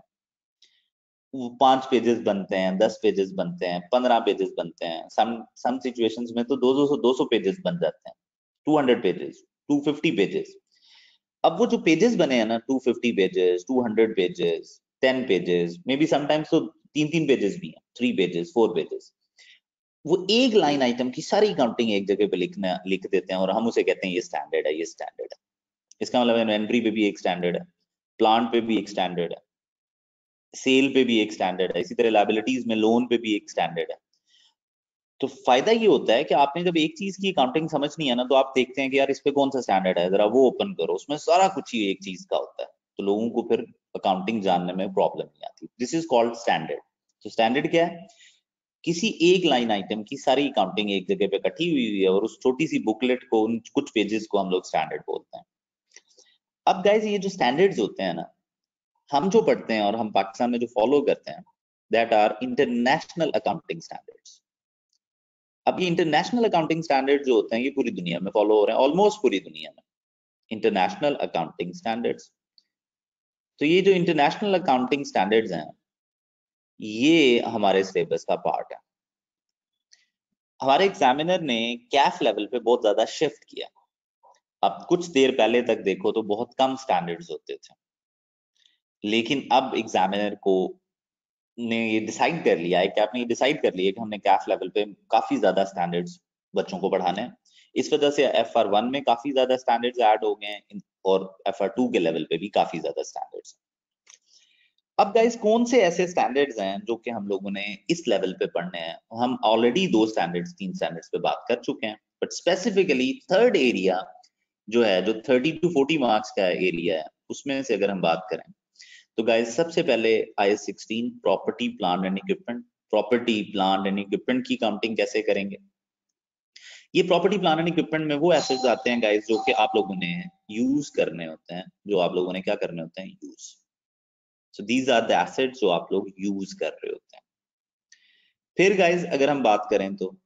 वो पांच पेजेस बनते हैं, दस पेजेस बनते हैं, पंद्रह पेजेस बनते हैं, सम सम सिचुएशंस में तो दो दो सौ दो सौ पेजेस बन जाते हैं, two hundred pages, two fifty pages. अब वो जो पेजेस बने हैं ना, two fifty pages, two hundred pages, ten pages, maybe sometimes तो तीन तीन पेजेस भी हैं, थ्री पेजेस, फोर पेजेस, वो एक लाइन आइटम की सारी काउंटिंग एक जगह पे लिखना लिख देते हैं और हम उसे कहते हैं ये स्टैंडर्ड है, ये स्टैंडर्ड है। इसका मतलब इन्वेंट्री पे भी एक स्टैंडर्ड है, प्लांट पे भी एक स्टैंडर्ड है, सेल पे भी एक स्टैंडर्ड है, इसी तरह लायबिलिटीज में लोन पे भी एक स्टैंडर्ड है। तो फायदा ये होता है कि आपने जब एक चीज की अकाउंटिंग समझनी है ना, तो आप देखते हैं कि यार इस पे कौन सा स्टैंडर्ड है, जरा वो ओपन करो, उसमें सारा कुछ ही एक चीज का होता है, तो लोगों को फिर अकाउंटिंग जानने में प्रॉब्लम नहीं आती। This is called standard. तो स्टैंडर्ड क्या है? किसी एक लाइन आइटम की सारी अकाउंटिंग एक जगह पे इकट्ठी हुई हुई है और उस छोटी सी बुकलेट को, उन कुछ पेजेस को हम लोग स्टैंडर्ड बोलते हैं। अब गाइज ये जो स्टैंडर्ड्स होते हैं ना, हम जो पढ़ते हैं और हम पाकिस्तान में जो फॉलो करते हैं, that are international accounting standards. अब ये इंटरनेशनल अकाउंटिंग स्टैंडर्ड जो होते हैं ये पूरी दुनिया में फॉलो हो रहे हैं, ऑलमोस्ट पूरी दुनिया में इंटरनेशनल अकाउंटिंग स्टैंडर्ड्स। तो ये जो इंटरनेशनल अकाउंटिंग स्टैंडर्ड्स हैं ये हमारे सिलेबस का पार्ट है। हमारे एग्जामिनर ने कैफ लेवल पे बहुत ज्यादा शिफ्ट किया। अब कुछ देर पहले तक देखो तो बहुत कम स्टैंडर्ड्स होते थे, लेकिन अब एग्जामिनर को ने ये डिसाइड कर लिया है कि आपने ये डिसाइड कर लिया कि हमने कैफ लेवल पे काफी ज्यादा स्टैंडर्ड्स बच्चों को पढ़ाने हैं। इस वजह से एफ आर वन में काफी ज्यादा स्टैंडर्ड्स ऐड हो गए हैं और एफ आर टू के लेवल पे भी काफी ज्यादा स्टैंडर्ड्स। अब गाइस कौन से ऐसे स्टैंडर्ड्स हैं जो कि हम लोगों ने इस लेवल पे पढ़ने हैं? हम ऑलरेडी दो स्टैंडर्ड्स तीन स्टैंडर्ड्स पे बात कर चुके हैं, बट स्पेसिफिकली थर्ड एरिया जो है, जो थर्टी टू फोर्टी मार्क्स का एरिया है, उसमें से अगर हम बात करें तो गाइस सबसे पहले I S sixteen property plant and equipment. Property plant and equipment की काउंटिंग कैसे करेंगे? ये प्रॉपर्टी प्लांट एंड इक्विपमेंट में वो एसेट्स आते हैं गाइस जो कि आप लोगों ने यूज करने होते हैं, जो आप लोगों ने क्या करने होते हैं, use. So these are the assets जो आप लोग यूज कर रहे होते हैं। फिर गाइस अगर हम बात करें तो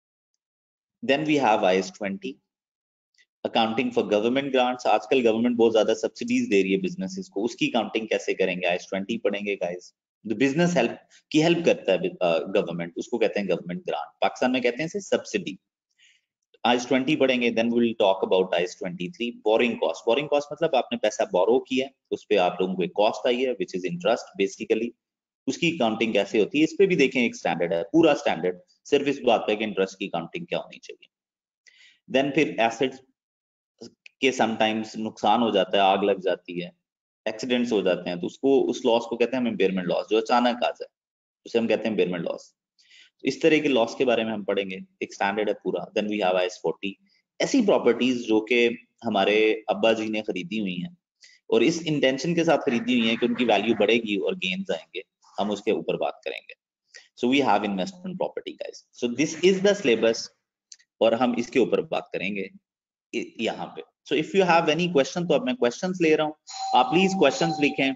then we have I S twenty accounting for government grants. आजकल गवर्नमेंट बहुत ज्यादा सब्सिडीज दे रही है बिजनेसेस को, उसकी काउंटिंग कैसे करेंगे? आई एस ट्वेंटी पढ़ेंगे गाइस। जो बिजनेस हेल्प की हेल्प करता है गवर्नमेंट, उसको कहते हैं गवर्नमेंट ग्रांट, पाकिस्तान में कहते हैं इसे सब्सिडी। आई एस ट्वेंटी पढ़ेंगे। Then we will talk about I S twenty three borrowing cost. Borrowing cost मतलब आपने पैसा बोरो किया है, उस पर आप लोगों को एक कॉस्ट आई है विच इज इंटरेस्ट बेसिकली, उसकी काउंटिंग कैसे होती है? इस पे भी देखें एक स्टैंडर्ड है, पूरा स्टैंडर्ड सिर्फ इस बात पे कि इंटरेस्ट की काउंटिंग क्या होनी चाहिए। देन फिर एसेट्स के समटाइम्स नुकसान हो जाता है, आग लग जाती है, एक्सीडेंट्स हो जाते हैं, तो उसको उस लॉस को कहते हैं हम इम्पेयरमेंट लॉस, जो अचानक आ जाए उसे हम कहते हैं इम्पेयरमेंट लॉस। इस तरह के लॉस के बारे में हम पढ़ेंगे, एक स्टैंडर्ड है पूरा। Then we have I S forty ऐसी प्रॉपर्टीज जो कि हमारे अब्बा जी ने खरीदी हुई हैं और इस इंटेंशन के साथ खरीदी हुई है कि उनकी वैल्यू बढ़ेगी और गेन्स आएंगे, हम उसके ऊपर बात करेंगे। So we have investment property guys. So this is the syllabus और हम इसके ऊपर बात करेंगे यहाँ पे। सो if you have any question, तो अब मैं क्वेश्चंस ले रहा हूँ, आप प्लीज क्वेश्चंस लिखें।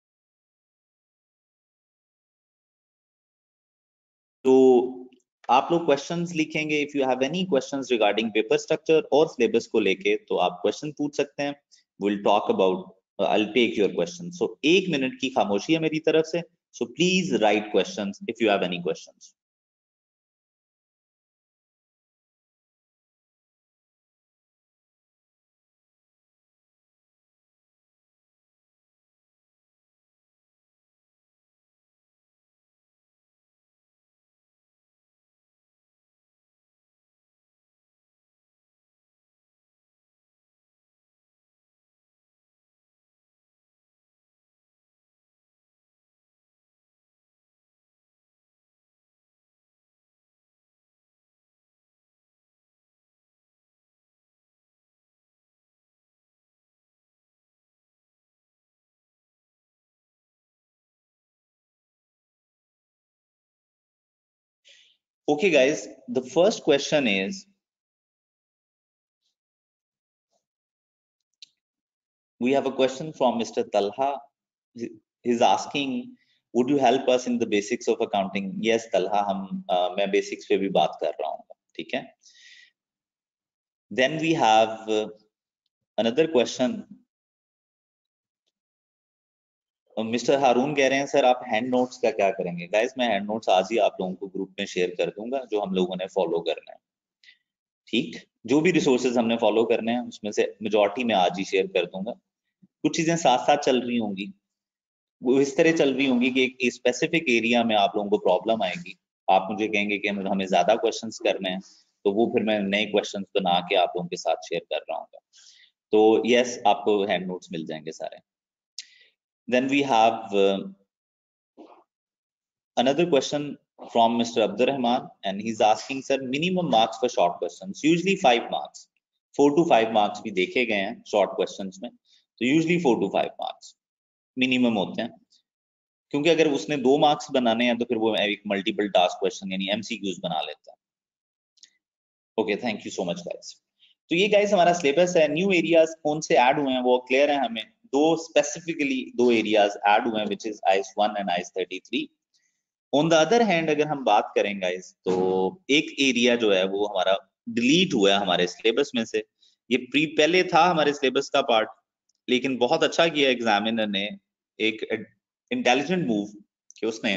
तो आप लोग क्वेश्चंस लिखेंगे, if you have any questions regarding paper structure और सिलेबस को लेके तो आप क्वेश्चन पूछ सकते हैं। Will talk about, I will take your question. So एक मिनट की खामोशी है मेरी तरफ से, so please write questions if you have any questions. Okay guys, the first question is, we have a question from Mister Talha. He's asking, would you help us in the basics of accounting? Yes Talha, हम uh, मैं basics पे भी बात कर रहा हूँ, ठीक है? Then we have uh, another question. Mister Haroon कह रहे हैं सर आप हैंड नोट्स का क्या करेंगे? गाइस मैं हैंड नोट्स आज ही आप लोगों को ग्रुप में शेयर कर दूंगा जो हम लोगों ने फॉलो करना है, ठीक? जो भी रिसोर्सेज हमने फॉलो करने हैं उसमें से मेजॉरिटी में आज ही शेयर कर दूंगा। कुछ चीजें साथ साथ चल रही होंगी, वो इस तरह चल रही होंगी कि एक स्पेसिफिक एरिया में आप लोगों को प्रॉब्लम आएगी, आप मुझे कहेंगे कि हमें ज्यादा क्वेश्चंस करने हैं, तो वो फिर मैं नए क्वेश्चंस बना के आप लोगों के साथ शेयर कर रहा हूँ। तो यस, आपको हैंड नोट्स मिल जाएंगे सारे। Then we have uh, another question from Mister Abdurrahman, and he's asking, sir, minimum marks for short questions. Usually five marks, four to five marks भी देखे गए हैं short questions में, तो usually four to five marks minimum होते हैं, क्योंकि अगर उसने दो मार्क्स बनाने हैं तो फिर वो एक मल्टीपल टास्क क्वेश्चन यानी एमसीक्यूज बना लेता है। Okay, thank you so much guys. तो ये गाइस हमारा सिलेबस है। न्यू एरियाज कौन से ऐड हुए हैं वो क्लियर है हमें। दो स्पेसिफिकली दो एरियाज ऐड हुए हैं which is IS one and IS thirty three. On the other hand अगर हम बात करें गाइस तो एक एरिया जो है वो हमारा डिलीट हुआ है हमारे सिलेबस में से। ये प्री पहले था हमारे सिलेबस का पार्ट, लेकिन बहुत अच्छा किया एग्जामिनर ने, एक इंटेलिजेंट मूव कि उसने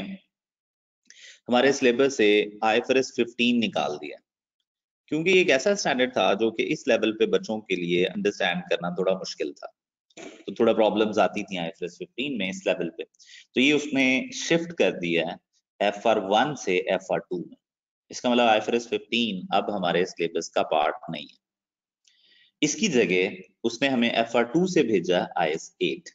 हमारे सिलेबस से आईएफआरएस फिफ्टीन निकाल दिया, क्योंकि एक ऐसा स्टैंडर्ड था जो कि इस लेवल पे बच्चों के लिए अंडरस्टैंड करना थोड़ा मुश्किल था, तो थोड़ा प्रॉब्लम्स आती थी आईएफआरएस फिफ्टीन में इस लेवल पे। तो ये उसने शिफ्ट कर दिया है एफ आर वन से एफ आर टू में। इसका मतलब आईएफआरएस फिफ्टीन अब हमारे सिलेबस का पार्ट नहीं है। इसकी जगह उसने हमें एफ आर टू से भेजा आईएस एट।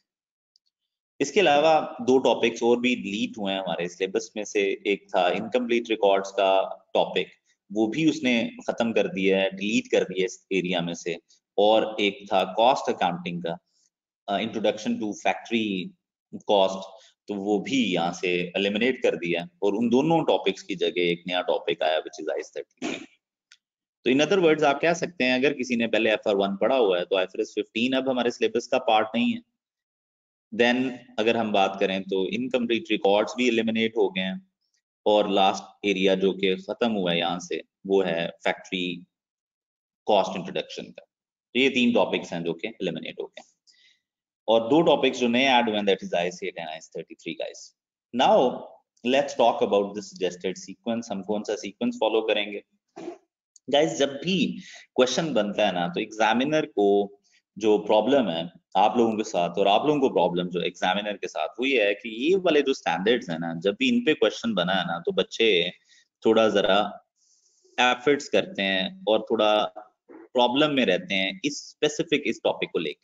इसके अलावा दो टॉपिक्स और भी डिलीट हुए हैं हमारे सिलेबस में से। एक था इनकम्प्लीट रिकॉर्ड्स का टॉपिक, वो भी उसने खत्म कर दिया है, डिलीट कर दिया इस एरिया में से। और एक था कॉस्ट अकाउंटिंग का इंट्रोडक्शन टू फैक्ट्री कॉस्ट, तो वो भी यहाँ से एलिमिनेट कर दिया। और उन दोनों टॉपिक्स की जगह एक नया टॉपिक आया which is IS thirty three. तो इन अदर वर्ड्स आप कह सकते हैं अगर किसी ने पहले एफ आर वन पढ़ा हुआ है तो आईएफआरएस फिफ्टीन अब हमारे सिलेबस का पार्ट नहीं है। देन अगर हम बात करें तो इनकम्प्लीट रिकॉर्ड्स भी एलिमिनेट हो गए हैं, और लास्ट एरिया जो कि खत्म हुआ है यहाँ से वो है फैक्ट्री कॉस्ट इंट्रोडक्शन का। तो ये तीन टॉपिक्स हैं जो कि एलिमिनेट हो गए, और दो टॉपिक्स जो नए ऐड हुए हैं that is IS eight and IS thirty three guys. Now let's talk about the suggested sequence. हम कौन सा सीक्वेंस फॉलो करेंगे गाइस? जब भी क्वेश्चन बनता है ना तो एग्जामिनर को जो प्रॉब्लम है आप लोगों के साथ और आप लोगों को प्रॉब्लम जो एग्जामिनर के साथ वो ये है कि ये वाले जो स्टैंडर्ड्स है ना, जब भी इन पे क्वेश्चन बना है ना तो बच्चे थोड़ा जरा एफर्ट्स करते हैं और थोड़ा प्रॉब्लम में रहते हैं इस स्पेसिफिक इस टॉपिक को लेके,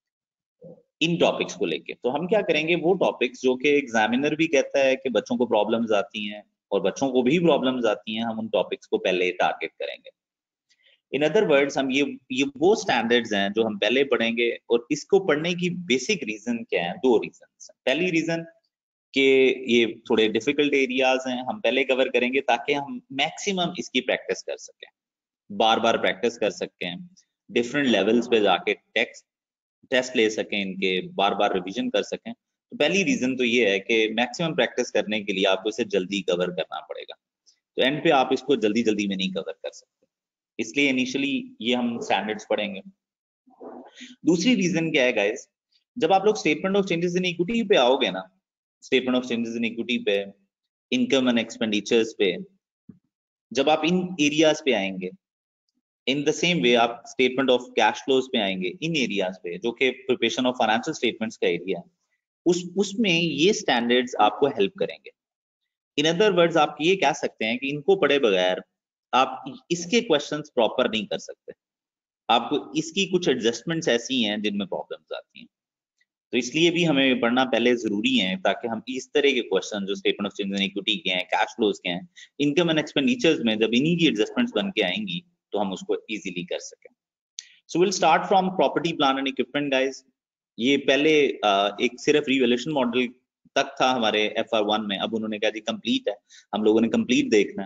इन टॉपिक्स को लेके। तो हम क्या करेंगे, वो टॉपिक्स जो कि एग्जामिनर भी कहता है कि बच्चों को प्रॉब्लम्स आती हैं और बच्चों को भी प्रॉब्लम्स आती हैं, हम उन टॉपिक्स को पहले टारगेट करेंगे। इन अदर वर्ड्स हम ये ये वो स्टैंडर्ड्स हैं जो हम पहले पढ़ेंगे, और इसको पढ़ने की बेसिक रीजन क्या है? दो रीजन। पहली रीजन कि ये थोड़े डिफिकल्ट एरियाज हैं, हम पहले कवर करेंगे ताकि हम मैक्सिमम इसकी प्रैक्टिस कर सकें, बार बार प्रैक्टिस कर सकें, डिफरेंट लेवल्स पे जाके टेक्स्ट टेस्ट ले सकें, इनके बार बार रिवीजन कर सकें। तो पहली रीजन तो ये है कि मैक्सिमम प्रैक्टिस करने के लिए आपको इसे जल्दी कवर करना पड़ेगा, तो एंड पे आप इसको जल्दी जल्दी में नहीं कवर कर सकते, इसलिए इनिशियली ये हम स्टैंडर्ड्स पढ़ेंगे। दूसरी रीजन क्या है गाइस, जब आप लोग statement of changes in equity पे आओगे ना, statement of changes in equity पे, इनकम एंड एक्सपेंडिचर्स पे, जब आप इन एरियाज पे आएंगे, इन द सेम वे आप स्टेटमेंट ऑफ कैश फ्लोज पे आएंगे, इन एरियाज पे जो कि प्रिपरेशन ऑफ फाइनेंशियल स्टेटमेंट्स का एरिया है, उस उसमें ये स्टैंडर्ड्स आपको हेल्प करेंगे। इन अदर वर्ड्स आप ये कह सकते हैं कि इनको पढ़े बगैर आप इसके क्वेश्चंस प्रॉपर नहीं कर सकते, आपको इसकी कुछ एडजस्टमेंट्स ऐसी हैं जिनमें प्रॉब्लम्स आती हैं। तो इसलिए भी हमें पढ़ना पहले जरूरी है ताकि हम इस तरह के क्वेश्चन जो statement of change in equity के हैं, कैश फ्लोज के हैं, इनकम एंड एक्सपेंडिचर्स में जब इन्हीं की एडजस्टमेंट्स बन के आएंगी तो हम उसको इजीली कर सकें। So will start from property plan and equipment guys. ये पहले एक सिर्फ रिवैल्यूएशन मॉडल तक था हमारे एफ आर वन में, अब उन्होंने कहा जी कंप्लीट है, हम लोगों ने कंप्लीट देखना है।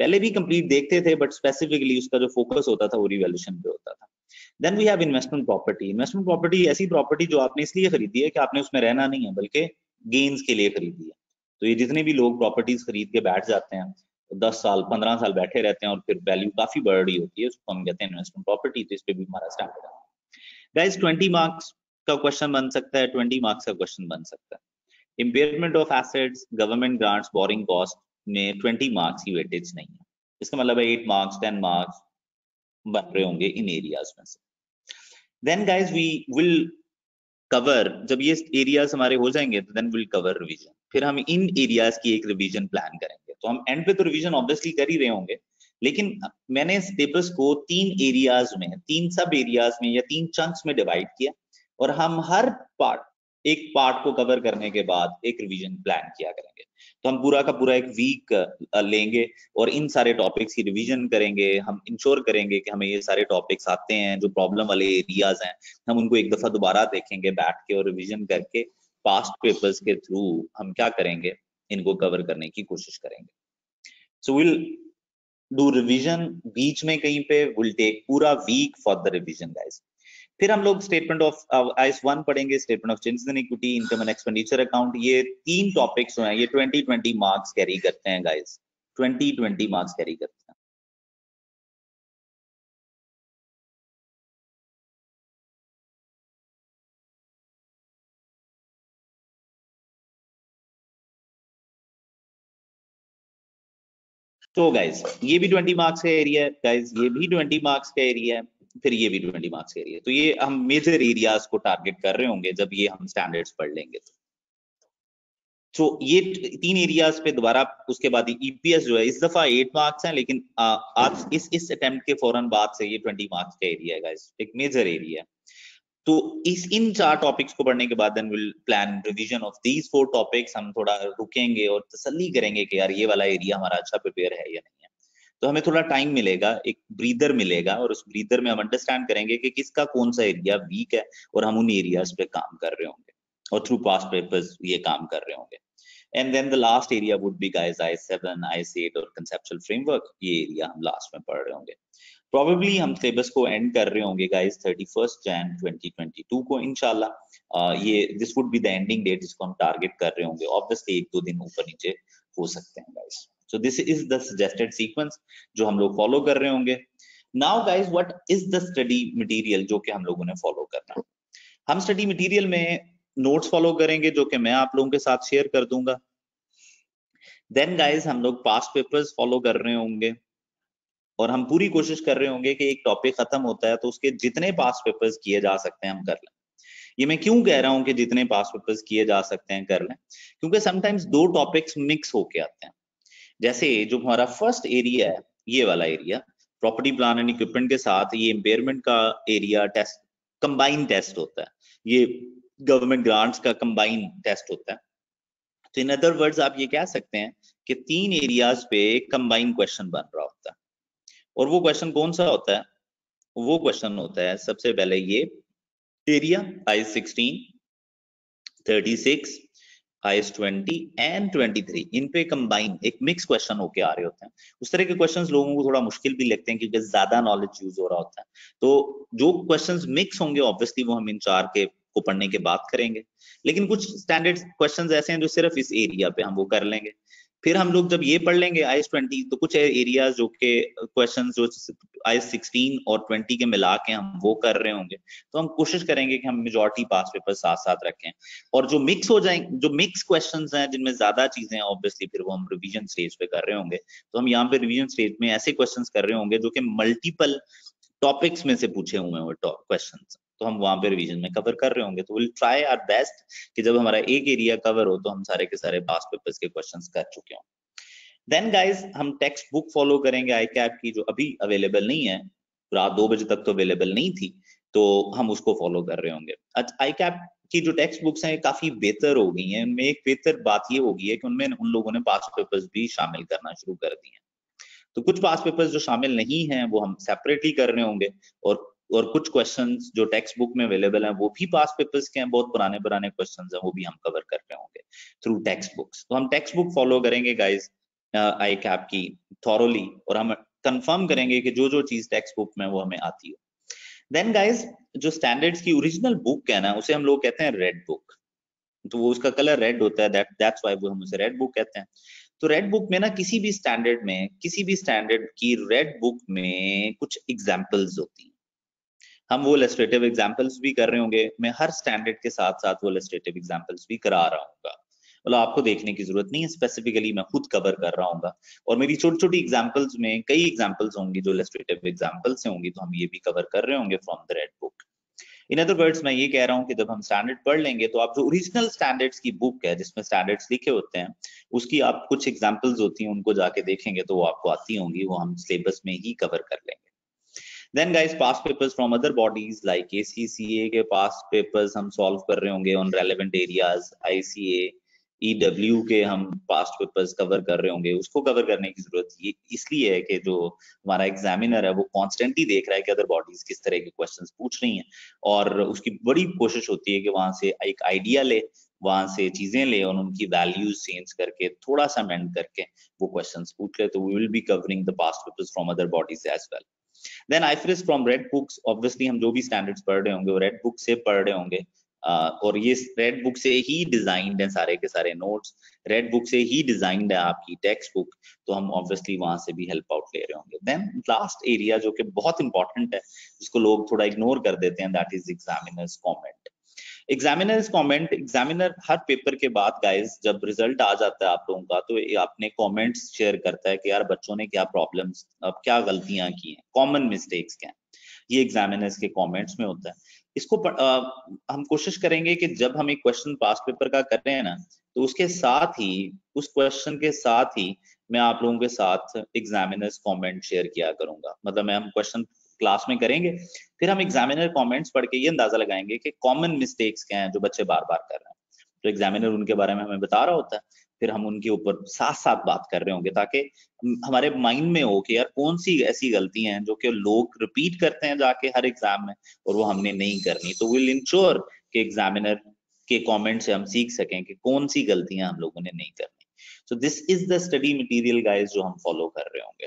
पहले भी कंप्लीट देखते थे बट स्पेसिफिकली उसका जो फोकस होता था वो रिवैल्यूएशन पे होता था। Then we have investment property. Investment property ऐसी प्रॉपर्टी जो आपने इसलिए खरीदी है कि आपने उसमें रहना नहीं है बल्कि गेन्स के लिए खरीदी है। तो ये जितने भी लोग प्रॉपर्टीज खरीद के बैठ जाते हैं, दस साल पंद्रह साल बैठे रहते हैं और फिर वैल्यू काफी बढ़ रही होती है, उसको हम कहते हैं इन्वेस्टमेंट प्रॉपर्टी। तो इस पे भी हमारा स्टैंडर्ड है। गाइस ट्वेंटी मार्क्स का क्वेश्चन बन सकता है, ट्वेंटी मार्क्स का क्वेश्चन बन सकता है। Impairment of assets, government grants, borrowing cost में ट्वेंटी मार्क्स की वेटेज नहीं है। इसका मतलब है एट मार्क्स टेन मार्क्स बन रहे होंगे इन एरियाज में से। Then guys we will cover, जब ये एरियाज हमारे हो जाएंगे तो देन विल कवर रिवीजन। फिर हम इन एरियाज की एक रिवीजन प्लान करेंगे। तो हम एंड पे तो रिवीजन ऑब्वियसली कर ही रहे होंगे, लेकिन मैंने सिलेबस को तीन एरियाज में, तीन सब एरियाज में या तीन चंक्स में डिवाइड किया और हम हर पार्ट, एक पार्ट को कवर करने के बाद एक रिवीजन प्लान किया करेंगे। तो हम पूरा का पूरा एक वीक लेंगे और इन सारे टॉपिक्स की रिवीजन करेंगे। हम इंश्योर करेंगे कि हमें ये सारे टॉपिक्स आते हैं, जो प्रॉब्लम वाले एरियाज हैं हम उनको एक दफा दोबारा देखेंगे बैठ के और रिवीजन करके पास्ट पेपर्स के थ्रू हम क्या करेंगे, इनको कवर करने की कोशिश करेंगे। सो विल डू रिवीजन, बीच में कहीं पे विल टेक पूरा week for the revision guys. फिर हम लोग स्टेटमेंट ऑफ आईएस वन पढ़ेंगे, statement of changes in equity, income and expenditure account. ये तीन टॉपिक्स जो हैं ये ट्वेंटी ट्वेंटी मार्क्स कैरी करते हैं guys, twenty twenty marks carry करते हैं। तो गाइस ये भी ट्वेंटी मार्क्स का एरिया है गाइस, ये भी ट्वेंटी मार्क्स का एरिया है, फिर ये भी ट्वेंटी मार्क्स का एरिया है। तो ये हम मेजर एरियाज को टारगेट कर रहे होंगे जब ये हम स्टैंडर्ड्स पढ़ लेंगे। तो ये तीन एरियाज पे दोबारा उसके बाद ईपीएस जो है इस दफा एट मार्क्स है, लेकिन आज इस इस अटेम्प्ट के फौरन बाद से ये ट्वेंटी मार्क्स का एरिया है गाइस, एक मेजर एरिया है। तो इस इन चार टॉपिक्स को पढ़ने के बाद then will plan revision of these four topics. हम थोड़ा रुकेंगे और तसल्ली करेंगे कि यार ये वाला एरिया हमारा अच्छा प्रिपेयर है या नहीं है। तो हमें थोड़ा टाइम मिलेगा, एक ब्रीदर मिलेगा, और उस ब्रीदर में हम अंडरस्टैंड करेंगे कि किसका कौन सा एरिया वीक है और हम उन एरियाज पे काम कर रहे होंगे और थ्रू पास्ट पेपर्स ये काम कर रहे होंगे। And then the last area would be guys I S seven, I S eight और conceptual framework। ये एरिया हम लास्ट में पढ़ रहे होंगे। Probably हम सिलेबस को एंड कर रहे होंगे गाइस थर्टी फर्स्ट जनवरी ट्वेंटी ट्वेंटी टू को इंशाल्लाह। ये this would be the ending date जिसको हम टारगेट कर रहे होंगे। ऑब्वियसली एक दो दिन ऊपर नीचे हो सकते हैं guys. So this is the suggested sequence जो हम लोग फॉलो कर रहे होंगे। Now guys what is the study material जो कि हम लोगों ने फॉलो करना है? हम स्टडी मटेरियल में नोट्स फॉलो करेंगे जो कि मैं आप लोगों के साथ शेयर कर दूंगा। देन गाइस हम लोग पास्ट पेपर्स फॉलो कर रहे होंगे और हम पूरी कोशिश कर रहे होंगे कि एक टॉपिक खत्म होता है तो उसके जितने पास्ट पेपर्स किए जा सकते हैं हम कर लें। ये मैं क्यों कह रहा हूं कि जितने पास्ट पेपर्स किए जा सकते हैं कर लें, क्योंकि समटाइम्स दो टॉपिक्स मिक्स होके आते हैं। जैसे जो हमारा फर्स्ट एरिया है, ये वाला area property plan and equipment के साथ ये इम्पेयरमेंट का एरिया टेस्ट कंबाइन टेस्ट होता है, ये गवर्नमेंट ग्रांट्स का कंबाइन टेस्ट होता है। तो इन अदर वर्ड्स आप ये कह सकते हैं कि तीन एरियाज पे कंबाइन क्वेश्चन बन रहा होता है। और वो क्वेश्चन कौन सा होता है? वो क्वेश्चन होता है सबसे पहले ये area I sixteen, thirty six, I twenty and twenty three, इन पे कंबाइन एक मिक्स क्वेश्चन होके आ रहे होते हैं। उस तरह के क्वेश्चंस लोगों को थोड़ा मुश्किल भी लगते हैं क्योंकि ज्यादा नॉलेज यूज हो रहा होता है। तो जो क्वेश्चंस मिक्स होंगे ऑब्वियसली वो हम इन चार के को पढ़ने के बाद करेंगे, लेकिन कुछ स्टैंडर्ड क्वेश्चंस ऐसे हैं जो सिर्फ इस एरिया पे हम वो कर लेंगे। फिर हम लोग जब ये पढ़ लेंगे आई ट्वेंटी, तो कुछ एरियाज जो के क्वेश्चंस जो आई सिक्सटीन और ट्वेंटी के मिला के हम वो कर रहे होंगे, तो हम कोशिश करेंगे कि हम मेजॉरिटी पास पेपर साथ साथ रखें। और जो मिक्स हो जाए, जो मिक्स क्वेश्चंस हैं जिनमें ज्यादा चीजें हैं ऑब्वियसली फिर वो हम रिवीजन स्टेज पे कर रहे होंगे। तो हम यहाँ पे रिवीजन स्टेज में ऐसे क्वेश्चंस कर रहे होंगे जो कि मल्टीपल टॉपिक्स में से पूछे हुए हैं वो क्वेश्चंस, तो हम वहां पे रिवीजन में कवर कर रहे होंगे। तो विल ट्राई आवर बेस्ट कि जब हमारा एक एरिया कवर हो तो हम सारे के सारे पास्ट पेपर्स के क्वेश्चंस कर चुके हों। देन गाइस हम टेक्स्ट बुक फॉलो करेंगे आई कैप की, जो अभी अवेलेबल नहीं है, रात दो बजे तक तो अवेलेबल नहीं थी, तो हम उसको फॉलो कर रहे होंगे। आई कैप की जो टेक्स्ट बुक्स हैं काफी बेहतर हो गई हैं। उनमें एक बेहतर बात ये हो गई है कि उनमें उन लोगों ने पास्ट पेपर्स भी शामिल करना शुरू कर दिए हैं। तो कुछ पास्ट पेपर्स जो शामिल नहीं हैं वो हम सेपरेटली कर रहे होंगे, और और कुछ क्वेश्चंस जो टेक्स्ट बुक में अवेलेबल हैं वो भी पास्ट पेपर्स के हैं, बहुत पुराने पुराने क्वेश्चंस हैं, वो भी हम कवर कर रहे होंगे थ्रू टेक्स्ट बुक्स। तो हम टेक्स्ट बुक फॉलो करेंगे गाइस। आई कैप की थॉरोली, और हम कंफर्म करेंगे कि जो जो चीज टेक्स्ट बुक में वो हमें आती हो। देन गाइस, जो स्टैंडर्ड्स की ओरिजिनल बुक है ना, उसे हम लोग कहते हैं रेड बुक। तो वो उसका कलर रेड होता है, दैट दैट्स व्हाई वो हम उसे रेड बुक कहते हैं। तो रेड बुक में ना किसी भी स्टैंडर्ड में, किसी भी स्टैंडर्ड की रेड बुक में कुछ एग्जांपल्स होती हैं। हम वो इलस्ट्रेटिव एग्जांपल्स भी कर रहे होंगे, मैं हर स्टैंडर्ड के साथ साथ वो इलस्ट्रेटिव एग्जांपल्स भी करा रहा हूँगा, मतलब आपको देखने की जरूरत नहीं है, स्पेसिफिकली मैं खुद कवर कर रहा हूँगा। और मेरी छोटी छोटी एग्जांपल्स में कई एग्जांपल्स होंगी जो इलस्ट्रेटिव एग्जांपल्स होंगी, तो हम ये भी कवर कर रहे होंगे from the red book. In other words, मैं ये कह रहा हूँ कि जब हम स्टैंडर्ड पढ़ लेंगे तो आप जो ओरिजिनल स्टैंडर्ड्स की बुक है जिसमें स्टैंडर्ड्स लिखे होते हैं, उसकी आप कुछ एग्जांपल्स होती हैं, उनको जाके देखेंगे तो वो आपको आती होंगी, वो हम सिलेबस में ही कवर कर लेंगे। Then guys, past papers from other bodies like A C C A के past papers हम solve कर रहे होंगे on relevant areas, I C A, E W के हम past papers cover कर रहे होंगे। उसको cover करने की जरूरत ये इसलिए है कि जो हमारा examiner है वो constantly देख रहा है कि other bodies किस तरह के questions पूछ रही हैं, और उसकी बड़ी कोशिश होती है कि वहां से एक idea ले, वहां से चीजें ले और उनकी values change करके थोड़ा सा amend करके वो questions पूछ ले। तो we will be covering the past papers from other bodies as well. Then I F R S from red books, obviously हम जो भी स्टैंडर्ड्स पढ़ रहे होंगे वो रेड बुक से पढ़ रहे होंगे, uh, और ये रेड बुक से ही डिजाइंड है सारे के सारे नोट्स, रेड बुक से ही डिजाइंड है आपकी टेक्स्ट बुक, तो हम ऑब्वियसली वहां से भी हेल्प आउट ले रहे होंगे। देन लास्ट एरिया जो कि बहुत इंपॉर्टेंट है, जिसको लोग थोड़ा इग्नोर कर देते हैं, that is examiners comment. Examiners comment, examiner हर पेपर के बाद गाइस जब रिजल्ट आ जाता है आप लोगों का, तो ये अपने कमेंट्स शेयर करता है कि यार बच्चों ने क्या प्रॉब्लम्स, अब क्या गलतियां की हैं, कॉमन मिस्टेक्स क्या हैं, ये एग्जामिनर्स के कमेंट्स में होता है। इसको आ, हम कोशिश करेंगे कि जब हम एक क्वेश्चन पास पेपर का कर रहे हैं ना, तो उसके साथ ही, उस क्वेश्चन के साथ ही मैं आप लोगों के साथ एग्जामिनर्स कमेंट शेयर किया करूंगा। मतलब मैं हम क्वेश्चन क्लास में करेंगे, फिर हम एग्जामिनर कमेंट्स पढ़ के ये अंदाजा लगाएंगे कि कॉमन मिस्टेक्स क्या हैं जो बच्चे बार बार कर रहे हैं। तो एग्जामिनर उनके बारे में हमें बता रहा होता है, फिर हम उनके ऊपर साथ साथ बात कर रहे होंगे, ताकि हमारे माइंड में हो कि यार कौन सी ऐसी गलतियां हैं जो कि लोग रिपीट करते हैं जाके हर एग्जाम में और वो हमने नहीं करनी। तो विल इंश्योर कि एग्जामिनर के कमेंट से हम सीख सकें कि कौन सी गलतियां हम लोगों ने नहीं करनी। So this is the study material guys जो हम फॉलो कर रहे होंगे।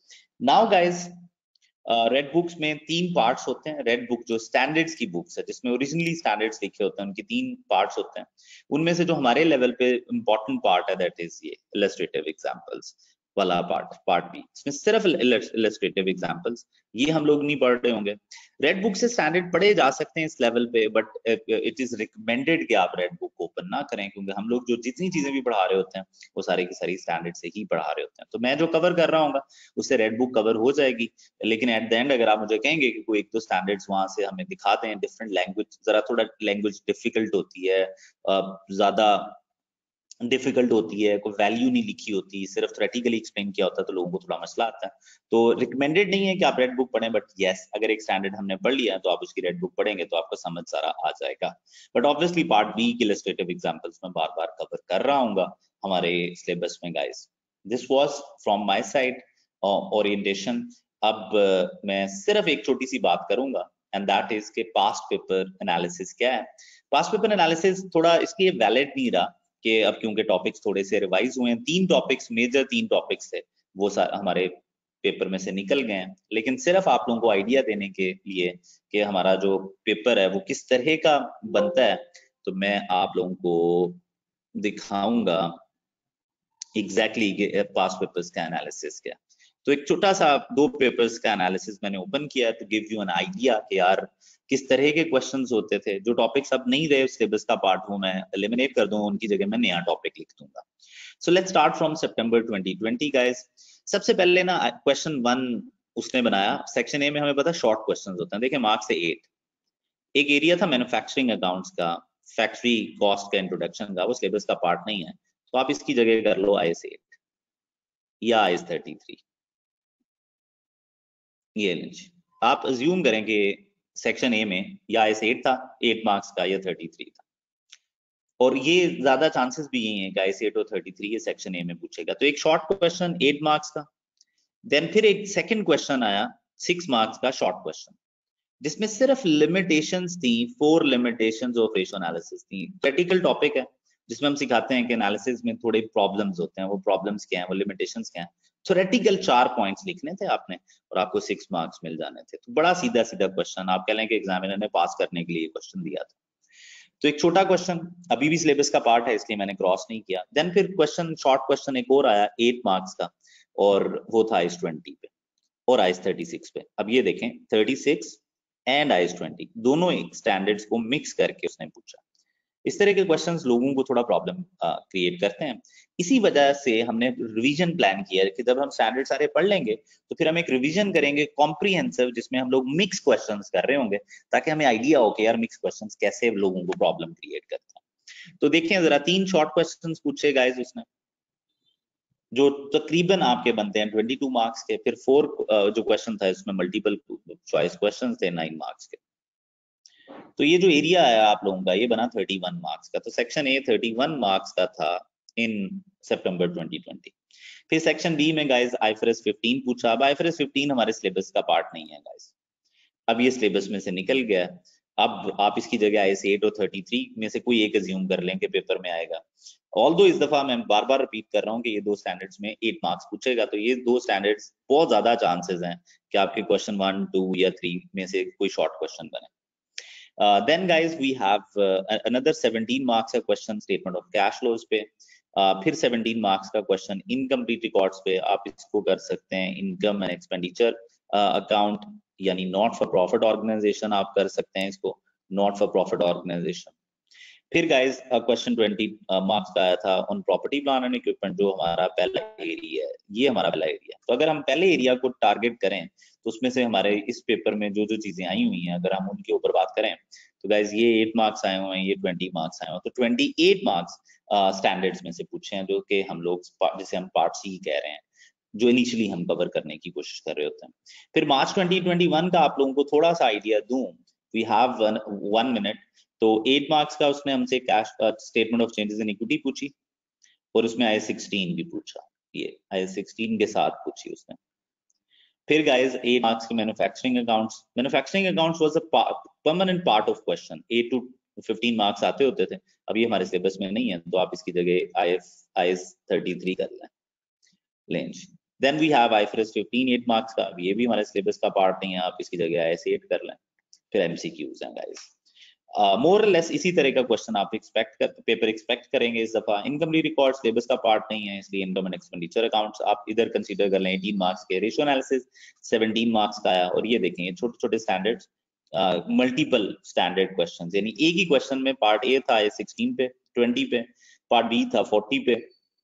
Now guys, red uh, books में तीन पार्ट्स होते हैं। रेड बुक जो स्टैंडर्ड्स की बुक्स है, जिसमें ओरिजिनली स्टैंडर्ड्स लिखे होते हैं, उनके तीन पार्ट्स होते हैं। उनमें से जो हमारे लेवल पे इंपॉर्टेंट पार्ट है, दैट इज ये इलस्ट्रेटिव एग्जांपल्स वाला पार्ट, पार्ट बी, इसमें सिर्फ इलस्ट्रेटिव एग्जांपल्स, ये हम लोग नहीं पढ़ रहे होंगे। रेड बुक से स्टैंडर्ड पढ़े जा सकते हैं इस लेवल पे, बट इट इज रिकमेंडेड कि आप रेड बुक को ओपन ना करें, क्योंकि हम लोग जो जितनी चीजें भी पढ़ा रहे होते हैं वो सारी की सारी स्टैंडर्ड से ही पढ़ा रहे होते हैं। तो मैं जो कवर कर रहा हूँ उससे रेड बुक कवर हो जाएगी, लेकिन एट द एंड अगर आप मुझे कहेंगे कि कोई एक तो स्टैंडर्ड्स वहां से हमें दिखाते हैं, डिफरेंट लैंग्वेज, जरा थोड़ा लैंग्वेज डिफिकल्ट होती है, ज्यादा डिफिकल्ट होती है, कोई वैल्यू नहीं लिखी होती, सिर्फ थ्योरेटिकली एक्सप्लेन किया होता है, तो लोगों को थोड़ा मसला आता है। तो रिकमेंडेड नहीं है कि आप रेड बुक पढ़ें, बट यस, अगर एक स्टैंडर्ड हमने पढ़ लिया तो आप उसकी रेड बुक पढ़ेंगे तो आपको समझ सारा आ जाएगा। बट ऑब्वियसली पार्ट बी के इलस्ट्रेटिव एग्जांपल्स में बार बार कवर कर रहा हूँ हमारे सिलेबस में guys. This was from my side orientation. अब uh, मैं सिर्फ एक छोटी सी बात करूंगा, एंड दैट इज के पास्ट पेपर एनालिसिस क्या है। पास्ट पेपर एनालिसिस थोड़ा इसलिए वैलिड नहीं रहा कि अब क्योंकि टॉपिक्स थोड़े से रिवाइज हुए हैं, तीन टॉपिक्स, मेजर तीन टॉपिक्स थे, वो हमारे पेपर में से निकल गए हैं, लेकिन सिर्फ आप लोगों को आइडिया देने के लिए कि हमारा जो पेपर है वो किस तरह का बनता है, तो मैं आप लोगों को दिखाऊंगा एग्जैक्टली exactly पास्ट पेपर्स का एनालिसिस क्या। तो एक छोटा सा दो पेपर्स का एनालिसिस मैंने ओपन किया to give you an idea कि यार किस तरह के क्वेश्चंस होते थे। जो टॉपिक्स अब नहीं रहे सिलेबस का पार्ट, वो मैं एलिमिनेट कर दूंगा, उनकी जगह मैं नया टॉपिक लिख दूंगा। So let's start from September twenty twenty guys. सबसे पहले ना क्वेश्चन वन उसने बनाया, सेक्शन ए में हमें पता शॉर्ट क्वेश्चंस होते हैं, देखिए मार्क्स से एट। एक एरिया था मैन्युफैक्चरिंग अकाउंट्स का, फैक्ट्री कॉस्ट का इंट्रोडक्शन का, वो सिलेबस का पार्ट नहीं है, तो आप इसकी जगह कर लो आई एस एट या आई एस थर्टी थ्री। ये लीजिए, आप अज्यूम करें कि सेक्शन ए में या आई एस एट था, एट मार्क्स का, या थर्टी थ्री था, और ये ज्यादा चांसेस भी यही है कि आई एस एट और थर्टी थ्री ये सेक्शन ए में पूछेगा। तो एक शॉर्ट क्वेश्चन एट मार्क्स का, देन फिर एक सेकंड क्वेश्चन आया सिक्स मार्क्स का शॉर्ट क्वेश्चन, जिसमें सिर्फ लिमिटेशंस थी, four limitations of ratio analysis थी। क्रिटिकल टॉपिक है, जिसमें हम सिखाते हैं कि एनालिसिस में थोड़े प्रॉब्लम्स होते हैं, वो प्रॉब्लम्स क्या हैं, वो लिमिटेशंस क्या हैं। थ्योरेटिकल चार पॉइंट्स लिखने थे आपने और आपको सिक्स मार्क्स मिल जाने थे। तो बड़ा सीधा सीधा क्वेश्चन, आप कह लें कि एग्जामिनर ने पास करने के लिए क्वेश्चन दिया था। तो एक छोटा क्वेश्चन, अभी भी सिलेबस का पार्ट है इसलिए मैंने क्रॉस नहीं किया। देन फिर क्वेश्चन, शॉर्ट क्वेश्चन एक और आया एट मार्क्स का, और वो था आइस ट्वेंटी पे और आइस थर्टी सिक्स पे। अब ये देखें, thirty six and IAS twenty दोनों एक स्टैंडर्ड्स को मिक्स करके उसने पूछा। इस तरह के क्वेश्चंस लोगों को थोड़ा प्रॉब्लम क्रिएट करते हैं। इसी वजह से हमने रिवीजन प्लान किया है कि जब हम स्टैंडर्ड सारे पढ़ लेंगे तो फिर हम एक रिवीजन करेंगे कॉम्प्रिहेंसिव, जिसमें हम लोग मिक्स क्वेश्चंस कर रहे होंगे, ताकि हमें आइडिया हो कि यार मिक्स क्वेश्चंस कैसे लोगों को प्रॉब्लम क्रिएट करते हैं। तो देखें जरा, तीन शॉर्ट क्वेश्चंस पूछे गाइस उसने, जो तकरीबन आपके बनते हैं बाईस मार्क्स के। फिर फोर जो क्वेश्चन था इसमें मल्टीपल चॉइस क्वेश्चन थे नाइन मार्क्स के। तो ये जो एरिया है आप लोगों का, ये बना इकतीस मार्क्स का। तो सेक्शन ए इकतीस मार्क्स का था इन सितंबर ट्वेंटी ट्वेंटी। फिर सेक्शन बी में गाइस आईएफआरएस फिफ्टीन पूछा। अब आईएफआरएस फिफ्टीन हमारे सिलेबस का पार्ट नहीं है गाइस, अब ये सिलेबस में से निकल गया। अब आप इसकी जगह आईएस एट और तैंतीस में से कोई एक अज्यूम कर लें कि पेपर में आएगा। ऑल्दो इस दफा मैं बार बार रिपीट कर रहा हूँ कि ये दो स्टैंडर्ड्स में एट मार्क्स पूछेगा, तो ये दो स्टैंडर्ड्स बहुत ज्यादा चांसेस हैं कि आपके क्वेश्चन वन टू या थ्री में से कोई शॉर्ट क्वेश्चन बने। Uh, then guys we have uh, another seventeen marks का question statement of cash flows पे। uh, फिर seventeen marks का question incomplete records पे। आप इसको कर सकते हैं income and expenditure uh, account, यानी not for profit organization आप कर सकते हैं इसको not for profit organization। फिर गाइस क्वेश्चन ट्वेंटी मार्क्स का आया था on property plan and equipment, जो हमारा पहला एरिया है, ये हमारा पहला एरिया। तो अगर हम पहले एरिया को टारगेट करें तो उसमें से हमारे इस पेपर में जो जो चीजें आई हुई हैं, अगर हम उनके ऊपर बात करें तो गाइस ये एट मार्क्स आए हुए हैं, ये ट्वेंटी मार्क्स आए हुए हैं। तो ट्वेंटी एट मार्क्स स्टैंडर्ड्स में से पूछे हैं, जो कि हम लोग जिसे हम पार्ट सी कह रहे हैं, जो इनिशियली हम कवर करने की कोशिश कर रहे होते हैं। फिर मार्च ट्वेंटी ट्वेंटी वन का आप लोगों को थोड़ा सा आइडिया दूं, वी हैव वन मिनट। तो एट मार्क्स का उसने हमसे cash statement of changes in equity पूछी, और उसमें आई सिक्सटीन भी पूछा, ये आई सिक्सटीन के साथ पूछी उसने। फिर गाइस एट मार्क्स के manufacturing accounts, manufacturing accounts was a permanent part of question, eight to fifteen marks आते होते थे, अब ये हमारे सिलेबस में नहीं है, तो आप इसकी जगह I F IS thirty three कर लें लेंज। Then we have IFRS fifteen eight marks का, ये भी हमारे सिलेबस का पार्ट नहीं है, आप इसकी जगह आईएस एट कर लें। फिर एमसीक्यूज हैं गाइस, मोर और लेस इसी तरह का क्वेश्चन आप एक्सपेक्ट कर पेपर एक्सपेक्ट करेंगे इस दफा। इनकम्प्लीट रिकॉर्ड सिलेबस का पार्ट नहीं है, इसलिए इनकम एंड एक्सपेंडिचर अकाउंट्स आप इधर कंसीडर कर लें। एटीन मार्क्स के रेशियो एनालिसिस सेवनटीन मार्क्स का आया, और ये देखें ये छोटे छोटे स्टैंडर्ड्स, मल्टीपल स्टैंडर्ड क्वेश्चंस, यानी एक ही क्वेश्चन में पार्ट ए था सिक्सटीन पे ट्वेंटी पे, पार्ट बी था फोर्टी पे,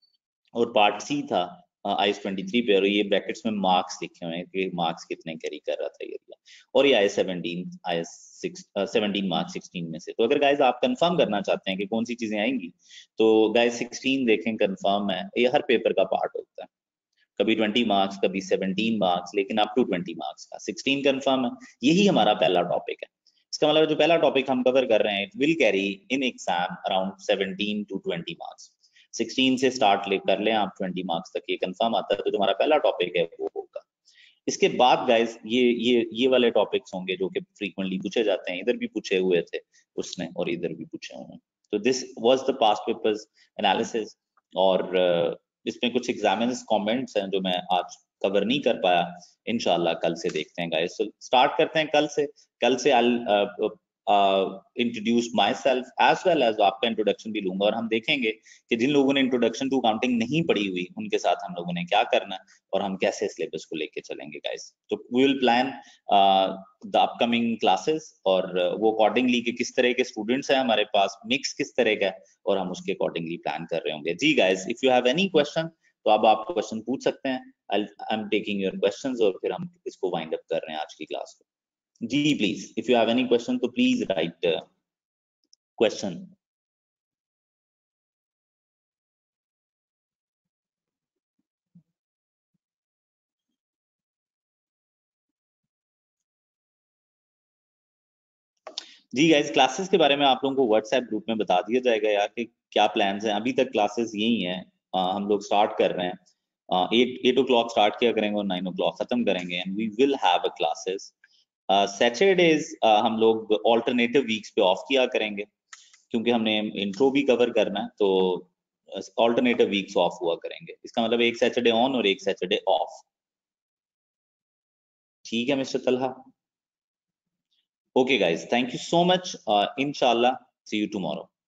और पार्ट सी था आईएस ट्वेंटी थ्री पे, और ये ब्रैकेट्स में मार्क्स लिखे हुए हैं कि मार्क्स कितने कैरी कर रहा था एरिया, और ये IS seventeen IS seventeen marks sixteen में से। तो अगर गाइस आप कंफर्म करना चाहते हैं कि कौन सी चीजें आएंगी, तो गाइस सिक्सटीन देखें कंफर्म है, ये हर पेपर का पार्ट होता है, कभी ट्वेंटी मार्क्स कभी सेवनटीन मार्क्स, लेकिन अप टू ट्वेंटी मार्क्स का। सिक्सटीन कंफर्म है, यही हमारा पहला टॉपिक है। इसका मतलब जो पहला टॉपिक हम कवर कर रहे हैं, it will carry in exam around seventeen to twenty marks. Sixteen से स्टार्ट ले कर लें आप, ट्वेंटी मार्क्स तक ये कंफर्म आता है, तो जो हमारा पहला टॉपिक है वो होगा। इसके बाद गाइस ये ये ये वाले टॉपिक्स होंगे जो कि फ्रीक्वेंटली पूछे जाते हैं, इधर भी पूछे हुए थे उसने और इधर भी पूछे हुए हैं। तो this was the past papers analysis, और uh, इसमें कुछ एग्जामिनर्स कमेंट्स हैं जो मैं आज कवर नहीं कर पाया, इंशाल्लाह कल से देखते हैं गाइस। तो स्टार्ट करते हैं कल से। कल से I introduce myself as well as आपका इंट्रोडक्शन भी लूंगा, और हम देखेंगे कि जिन लोगों ने इंट्रोडक्शन टू अकाउंटिंग नहीं पढ़ी हुई उनके साथ हम लोगों ने क्या करना और हम कैसे सिलेबस को लेके चलेंगे गाइस। तो we will plan the upcoming classes, और uh, वो अकॉर्डिंगली कि किस तरह के स्टूडेंट्स हैं हमारे पास, मिक्स किस तरह का है, और हम उसके अकॉर्डिंगली प्लान कर रहे होंगे। जी guys, if you have any question तो अब आप क्वेश्चन पूछ सकते हैं। I am taking your questions, और फिर हम इसको वाइंड अप कर रहे हैं आज की क्लास को। जी please, if you have any question तो प्लीज राइट क्वेश्चन। जी गाइस, क्लासेस के बारे में आप लोगों को व्हाट्सएप ग्रुप में बता दिया जाएगा यार कि क्या प्लान्स हैं। अभी तक क्लासेस यही हैं, हम लोग स्टार्ट कर रहे हैं eight eight o'clock start किया करेंगे और नाइन ओ क्लॉक खत्म करेंगे, and we will have a classes. Saturdays हम लोग ऑल्टरनेटिव वीक्स पे ऑफ किया करेंगे, क्योंकि हमने इंट्रो भी कवर करना है, तो ऑल्टरनेटिव वीक्स ऑफ हुआ करेंगे। इसका मतलब एक सैटरडे ऑन और एक सैटरडे ऑफ। ठीक है mister Talha? Okay guys, thank you so much. Uh, inshallah, see you tomorrow.